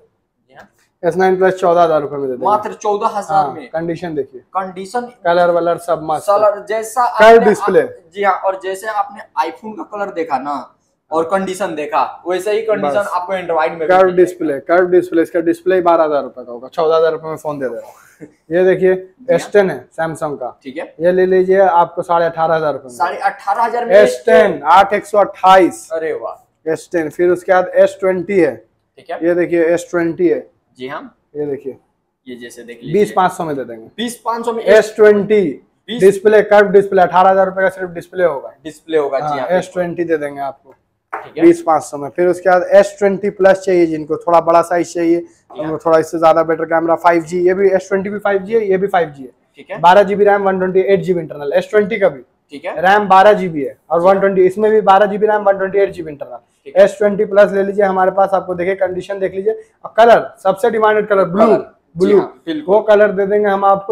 S9 प्लस 14,000 रुपए में दे देंगे, मात्र 14,000 में। कंडीशन देखिए, कंडीशन, कलर वलर सब मस्त, कलर जैसा कर्व डिस्प्ले, जी हाँ। और जैसे आपने आईफोन का कलर देखा ना और कंडीशन देखा, वैसे ही कंडीशन आपको एंड्रॉइड में, कर्व डिस्प्ले, इसका डिस्प्ले 12,000 रुपए का होगा, 14,000 रुपए में फोन दे दे रहा हूँ। ये देखिए S10 है सैमसंग का, ठीक है। ये ले लीजिए, आपको 18,500 रुपए, 18,500 में S10 8/128, अरे वाह, S10। फिर उसके बाद S20 है, ठीक है। ये देखिए S20 है, जी हाँ। ये देखिए, ये जैसे देख लीजिए, 20,500 में दे देंगे, 20,500 में S20 डिस्प्ले, कर्व डिस्प्ले, 18,000 रुपए का सिर्फ डिस्प्ले होगा, जी हाँ। S20 दे देंगे आपको, ठीक है, 20,500 में। फिर उसके बाद S20 प्लस चाहिए, जिनको थोड़ा बड़ा साइज चाहिए, उनको थोड़ा इससे ज्यादा बेटर कैमरा, 5G, ये भी S20 भी 5G है, ये भी 5G है, ठीक है। 12GB RAM, 128GB internal, S20 का भी, ठीक है, रैम 12GB है, और 120, इसमें भी 12GB RAM, 128GB internal. S20 plus ले लीजिए हमारे पास, आपको देखिए कंडीशन देख लीजिए, और कलर सबसे डिमांडेड कलर ब्लू, वो कलर दे देंगे हम आपको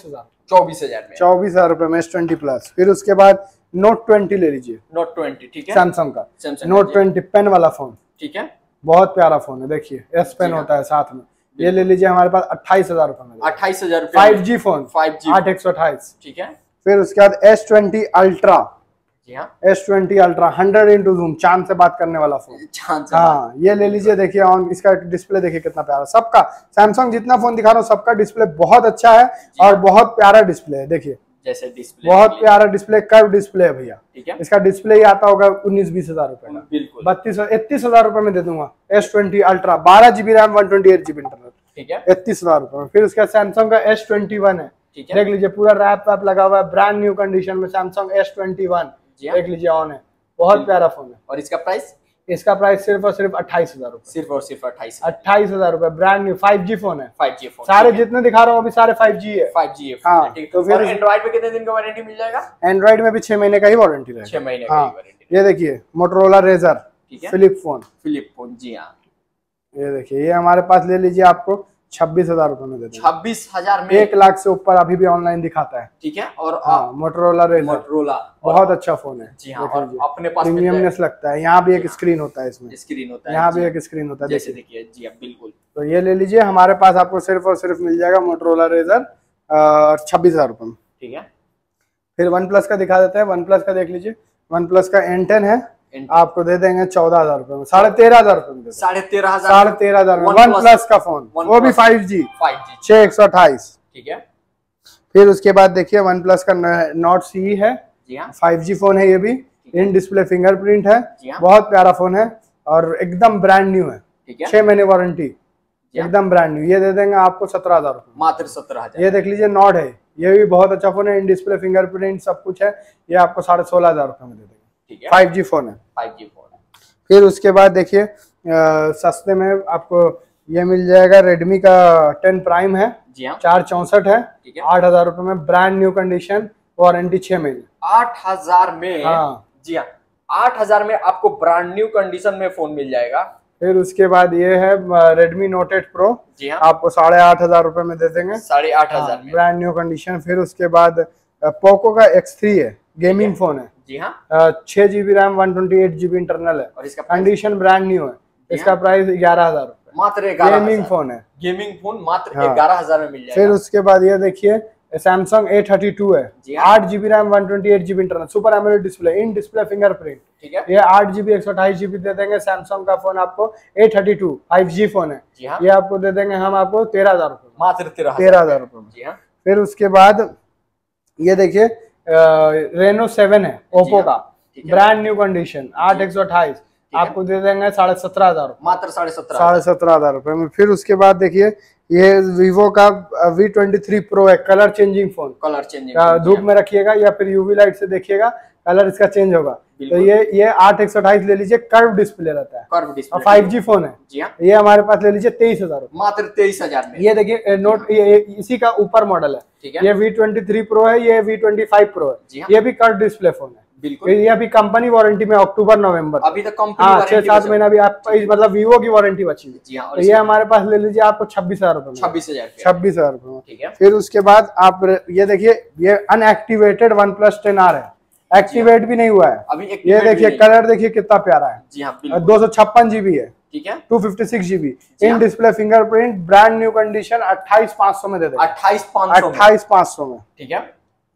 24,000 रुपए में S20 प्लस। फिर उसके बाद Note 20 ले लीजिए, Note 20, ठीक है, सैमसंग का Note 20 पेन वाला फोन, ठीक है, बहुत प्यारा फोन है, देखिए S पेन होता है साथ में। ये ले लीजिए हमारे पास 28,000 रुपए में, 28,000, 5G फोन, 5G 8/128, ठीक है। फिर उसके बाद S20 अल्ट्रा, जी हाँ, S20 अल्ट्रा 100x ज़ूम, चांद से बात करने वाला फोन, हाँ। ये ले लीजिए, देखिए ऑन, इसका डिस्प्ले देखिए कितना प्यारा, सबका सैमसंग जितना फोन दिखा रहा हूँ सबका डिस्प्ले बहुत अच्छा है, और बहुत प्यारा डिस्प्ले है। देखिए जैसे डिस्प्ले, बहुत प्यारा डिस्प्ले, कर्व डिस्प्ले है भैया, ठीक है। इसका डिस्प्ले ही आता होगा 19-20,000 रुपए का, बिल्कुल 31,000 रुपए में दे दूंगा S20 ultra, 12GB RAM, 128GB internal, ठीक है, 31,000 रुपए में। फिर उसका सैमसंग का S21 है, ठीक है, देख लीजिए पूरा रैप वैप लगा हुआ है, ब्रांड न्यू कंडीशन में सैमसंग S21, देख लीजिए ऑन है, बहुत प्यारा फोन है। और इसका प्राइस, सिर्फ और सिर्फ 28,000 रुपए, सिर्फ और सिर्फ 28,000 रुपए, ब्रांड न्यू 5G फोन है, 5G फोन, सारे जितने दिखा रहा हूँ अभी सारे 5G है, 5G है, हाँ। तो फिर एंड्रॉइड पे कितने दिन का वारंटी मिल जाएगा? एंड्रॉइड में भी 6 महीने का ही वारंटी रहेगा, 6 महीने का ही वारंटी। ये देखिए मोटोरोला रेजर, ठीक है, फ्लिप फोन, जी हाँ। ये देखिए, ये हमारे पास ले लीजिए, आपको 26,000 रुपए में दे देंगे, 26,000 में, 1 लाख से ऊपर अभी भी ऑनलाइन दिखाता है, ठीक है। और मोटोरोला रेजर, बहुत अच्छा फोन है, जी हाँ। और अपने पास प्रीमियमनेस लगता है, यहाँ भी एक स्क्रीन होता है, इसमें स्क्रीन होता है, यहाँ भी एक स्क्रीन होता है, जैसे देखिए, जी हाँ, बिल्कुल। तो ये ले लीजिए, हमारे पास आपको सिर्फ और सिर्फ मिल जाएगा मोटोरोला रेजर 26,000 रुपए में, ठीक है। फिर वन प्लस का दिखा देते हैं, वन प्लस का देख लीजिए, वन प्लस का N10 है, आपको दे देंगे 14,000 रुपए में, 13,500 रुपए में, 13,500 में वन प्लस का फोन, वो भी 5G 6128। ठीक है। फिर उसके बाद देखिए वन प्लस का नोट सी है, जी हाँ, 5G फोन है, ये भी इन डिस्प्ले फिंगरप्रिंट है, बहुत प्यारा फोन है और एकदम ब्रांड न्यू है, 6 महीने वारंटी, एकदम ब्रांड न्यू। ये दे देंगे आपको 17,000 रुपए, मात्र 17,000। ये देख लीजिए नॉट है, ये भी बहुत अच्छा फोन है, इन डिस्प्ले फिंगरप्रिंट सब कुछ है, ये आपको 16,500 रुपए में दे देंगे। ठीक है, 5G फोन है, 5G फोन है। फिर उसके बाद देखिए सस्ते में आपको ये मिल जाएगा, रेडमी का 10 प्राइम है, जी हाँ, 464 है, 8,000 रुपए में, ब्रांड न्यू कंडीशन, वारंटी 6 महीने। 8,000 में? हाँ जी हाँ, 8,000 में आपको ब्रांड न्यू कंडीशन में फोन मिल जाएगा। फिर उसके बाद ये है Redmi Note 8 Pro, जी हाँ, आपको 8,500 रुपए में दे देंगे, 8,500 में, ब्रांड न्यू कंडीशन। फिर उसके बाद पोको का X3 है, गेमिंग फोन है, जी हाँ, 6GB रैम 128GB इंटरनल है, और इसका कंडीशन ब्रांड न्यू है, इसका प्राइस 11,000 रुपए, मात्र 11,000। गेमिंग फोन है, गेमिंग फोन मात्र 11,000 में मिल जाएगा। फिर उसके बाद ये देखिए Samsung A32 है, 8GB RAM 128GB internal, super AMOLED display, in display fingerprint, ठीक है, ये 8GB 128GB दे देंगे। सैमसंग का फोन आपको A32 5G फोन है, जी हाँ, ये आपको दे देंगे हम आपको 13,000 रुपए, मात्र 13,000 रुपए में। जी हाँ, फिर उसके बाद ये देखिए Reno 7 है ओप्पो का, ब्रांड न्यू कंडीशन, 8/128, आपको दे देंगे 17,500, मात्र 17,500 रुपए में। फिर उसके बाद देखिए ये Vivo का V23 Pro है, colour changing phone, colour changing, धूप में रखिएगा या फिर यूवी लाइट से देखिएगा कलर इसका चेंज होगा। तो ये 8/128 ले लीजिए, कर्व डिस्प्ले रहता है, कर्व डिस्प्ले, और 5G फोन है, जी हाँ, ये हमारे पास ले लीजिए 23,000 रुपए, मात्र 23,000 में। ये देखिए नोट, ये इसी का ऊपर मॉडल है, ठीक है, ये V23 Pro है, ये V25 Pro है, जी हाँ, ये भी कर्व डिस्प्ले फोन है, बिल्कुल, ये अभी कंपनी वारंटी में अक्टूबर नवंबर, अभी तक कंपनी हाँ वारंटी 6-7 महीना भी आप, मतलब वीवो की वारंटी बची हुई, जी हाँ, तो ये हमारे पास ले लीजिए आपको 26,000 रुपए, 26,000 रुपए में। ठीक है। फिर उसके बाद आप ये देखिए ये अनएक्टिवेटेड OnePlus 10R है, एक्टिवेट भी नहीं हुआ है, अभी ये देखिए कलर देखिए कितना प्यारा है, जी हाँ, 256GB है, ठीक है, 256GB in display fingerprint, brand new condition, 28,500 में दे देंगे, 28,500 में, ठीक है।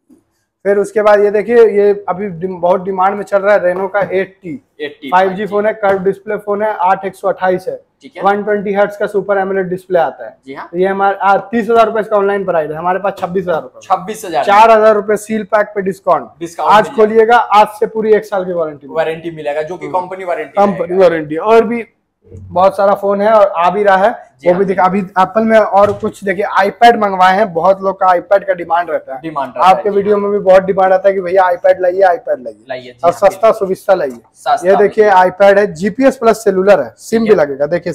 फिर उसके बाद ये देखिए ये अभी बहुत डिमांड में चल रहा है, रेनो का 8T 5G फोन है, कर्व डिस्प्ले फोन है, 8/128 है, 120 हर्ट्ज का सुपर एमोलेड डिस्प्ले आता है, जी हाँ, ये हमारे 30,000 रुपए इसका ऑनलाइन प्राइस है, हमारे पास 26,000 रुपए, 4,000 रुपए सील पैक पे डिस्काउंट आज खोलिएगा, आज से पूरी 1 साल की वारंटी मिलेगा, जो कि कंपनी वारंटी, और भी बहुत सारा फोन है और आ भी रहा है, वो भी देखिए अभी एप्पल में। और कुछ देखिए आईपैड मंगवाए हैं, बहुत लोग का आईपैड का डिमांड रहता है, आपके वीडियो में भी बहुत डिमांड आता है कि भैया आईपैड लाइए और सस्ता सुविस्ता लाइए। ये देखिए आईपैड है, GPS प्लस सेलुलर है, सिम भी लगेगा, देखिए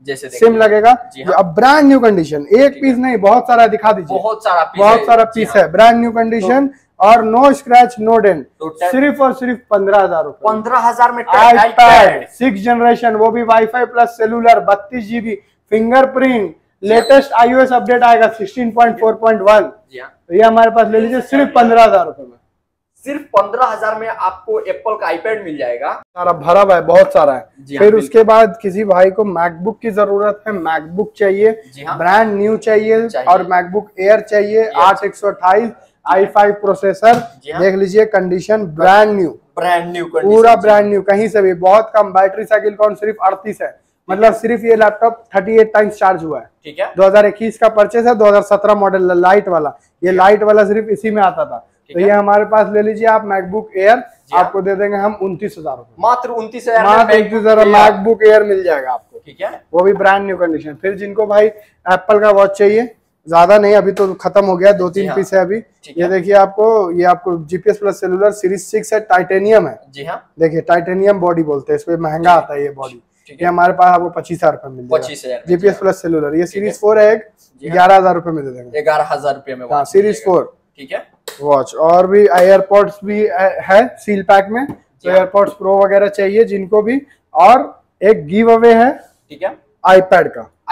सिम लगेगा, अब ब्रांड न्यू कंडीशन, एक पीस नहीं बहुत सारा दिखा दीजिए, बहुत सारा पीस है, ब्रांड न्यू कंडीशन और नो स्क्रैच नो डेंट, सिर्फ और सिर्फ 15,000 रुपए, 15,000 में आईपैड 6th जनरेशन, वो भी WiFi plus cellular, 32GB fingerprint, latest iOS update आएगा 16.4.1, ये हमारे पास ले लीजिए सिर्फ 15,000 रुपए में, सिर्फ 15,000 में आपको एप्पल का आईपैड मिल जाएगा, सारा भरा हुआ है, बहुत सारा है। फिर उसके बाद किसी भाई को मैकबुक की जरूरत है, मैकबुक चाहिए, ब्रांड न्यू चाहिए, और मैकबुक एयर चाहिए, 8/128 i5 प्रोसेसर, देख लीजिए कंडीशन ब्रांड न्यू पूरा ब्रांड न्यू, कहीं से भी, बहुत कम बैटरी साइकिल काउंट सिर्फ 38 है, मतलब सिर्फ ये लैपटॉप 38 टाइम्स चार्ज हुआ है, ठीक है, 2021 का परचेस है, 2017 मॉडल लाइट वाला, ये लाइट वाला सिर्फ इसी में आता था, तो ये हमारे पास ले लीजिए आप मैकबुक एयर, आपको दे देंगे हम 29,000 रुपए, मात्र 29,000 मैकबुक एयर मिल जाएगा आपको, ठीक है, वो भी ब्रांड न्यू कंडीशन। फिर जिनको भाई एप्पल का वॉच चाहिए, ज्यादा नहीं, अभी तो खत्म हो गया, 2-3 पीस है अभी, ये देखिए आपको GPS प्लस सेलुलर सीरीज 6 है, टाइटेनियम है, जी हाँ, देखिए टाइटेनियम बॉडी बोलते हैं इसको, महंगा आता है ये बॉडी, ये हमारे पास आपको 25,000 रुपए मिल जाएगा, GPS प्लस सेलुलर, ये सीरीज 4 है, 11,000 रुपए में दे देंगे, 11,000 रुपए में, हाँ सीरीज 4, ठीक है, वॉच। और भी एयरपोर्ट्स भी है सील पैक में, तो एयरपोर्ट्स प्रो वगैरह चाहिए जिनको भी, और एक गिव अवे है, ठीक है, आईपैड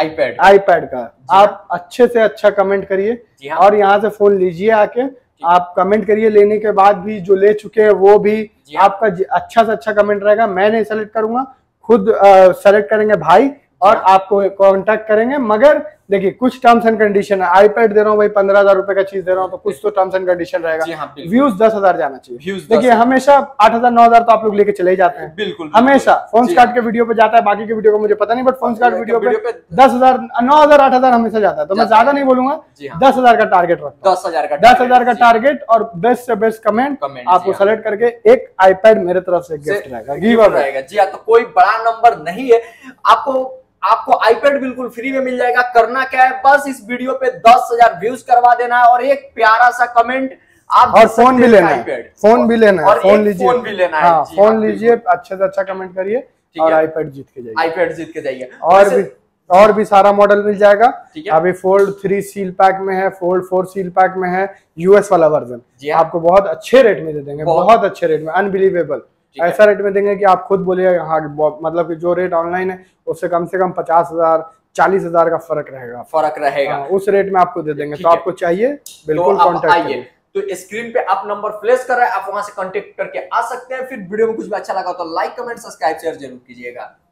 का, आप अच्छे से अच्छा कमेंट करिए और यहाँ से फोन लीजिए आके, आप कमेंट करिए, लेने के बाद भी जो ले चुके हैं वो भी, आपका अच्छा से अच्छा कमेंट रहेगा, मैं नहीं सेलेक्ट करूंगा, खुद सेलेक्ट करेंगे भाई और आपको कांटेक्ट करेंगे, मगर देखिए कुछ टर्म्स एंड कंडीशन है, आईपैड दे रहा हूँ भाई 15,000 रुपए का चीज दे रहा हूँ तो कुछ तो टर्म्स एंड कंडीशन रहेगा। व्यूज 10,000 जाना चाहिए। देखिए हमेशा 8,000 9,000 तो आप लोग लेके चले ही जाते हैं, बिल्कुल हमेशा फोन कार्ड के वीडियो पे जाता है, बाकी के वीडियो को मुझे पता नहीं, बट फोन कार्ड वीडियो पे 10,000 9,000 8,000 हमेशा जाता है। तो मैं ज्यादा नहीं बोलूंगा, 10,000 का टारगेट रखता हूँ, 10,000 का टारगेट, और बेस्ट से बेस्ट कमेंट आपको सेलेक्ट करके एक आईपैड मेरे तरफ से गिफ्ट रहेगा, गिव अवे रहेगा। जी हाँ, तो कोई बड़ा नंबर नहीं है, आपको आईपैड बिल्कुल फ्री में मिल जाएगा। करना क्या है, बस इस वीडियो पे 10,000 व्यूज करवा देना है और एक प्यारा सा कमेंट आप, और फोन भी लेना है, फोन भी लेना है, फोन लीजिए, फोन भी लेना है। हाँ, फोन लीजिए, अच्छे से अच्छा कमेंट करिए और आईपैड जीत के जाइए, आईपैड जीत के जाइए। और भी सारा मॉडल मिल जाएगा। अभी फोल्ड 3 सील पैक में है, फोल्ड 4 सील पैक में है, यूएस वाला वर्जन आपको बहुत अच्छे रेट में दे देंगे, बहुत अच्छे रेट में, अनबिलीवेबल ऐसा रेट में देंगे कि आप खुद बोलिए हाँ, मतलब कि जो रेट ऑनलाइन है उससे कम 50,000 40,000 का फर्क रहेगा, उस रेट में आपको दे देंगे। तो आपको चाहिए बिल्कुल कॉन्टेक्ट करिए। तो स्क्रीन पे आप नंबर फ्लैश कर रहे हैं, आप वहां से कांटेक्ट करके आ सकते हैं। फिर वीडियो में कुछ भी अच्छा लगा तो लाइक कमेंट सब्सक्राइब शेयर जरूर कीजिएगा।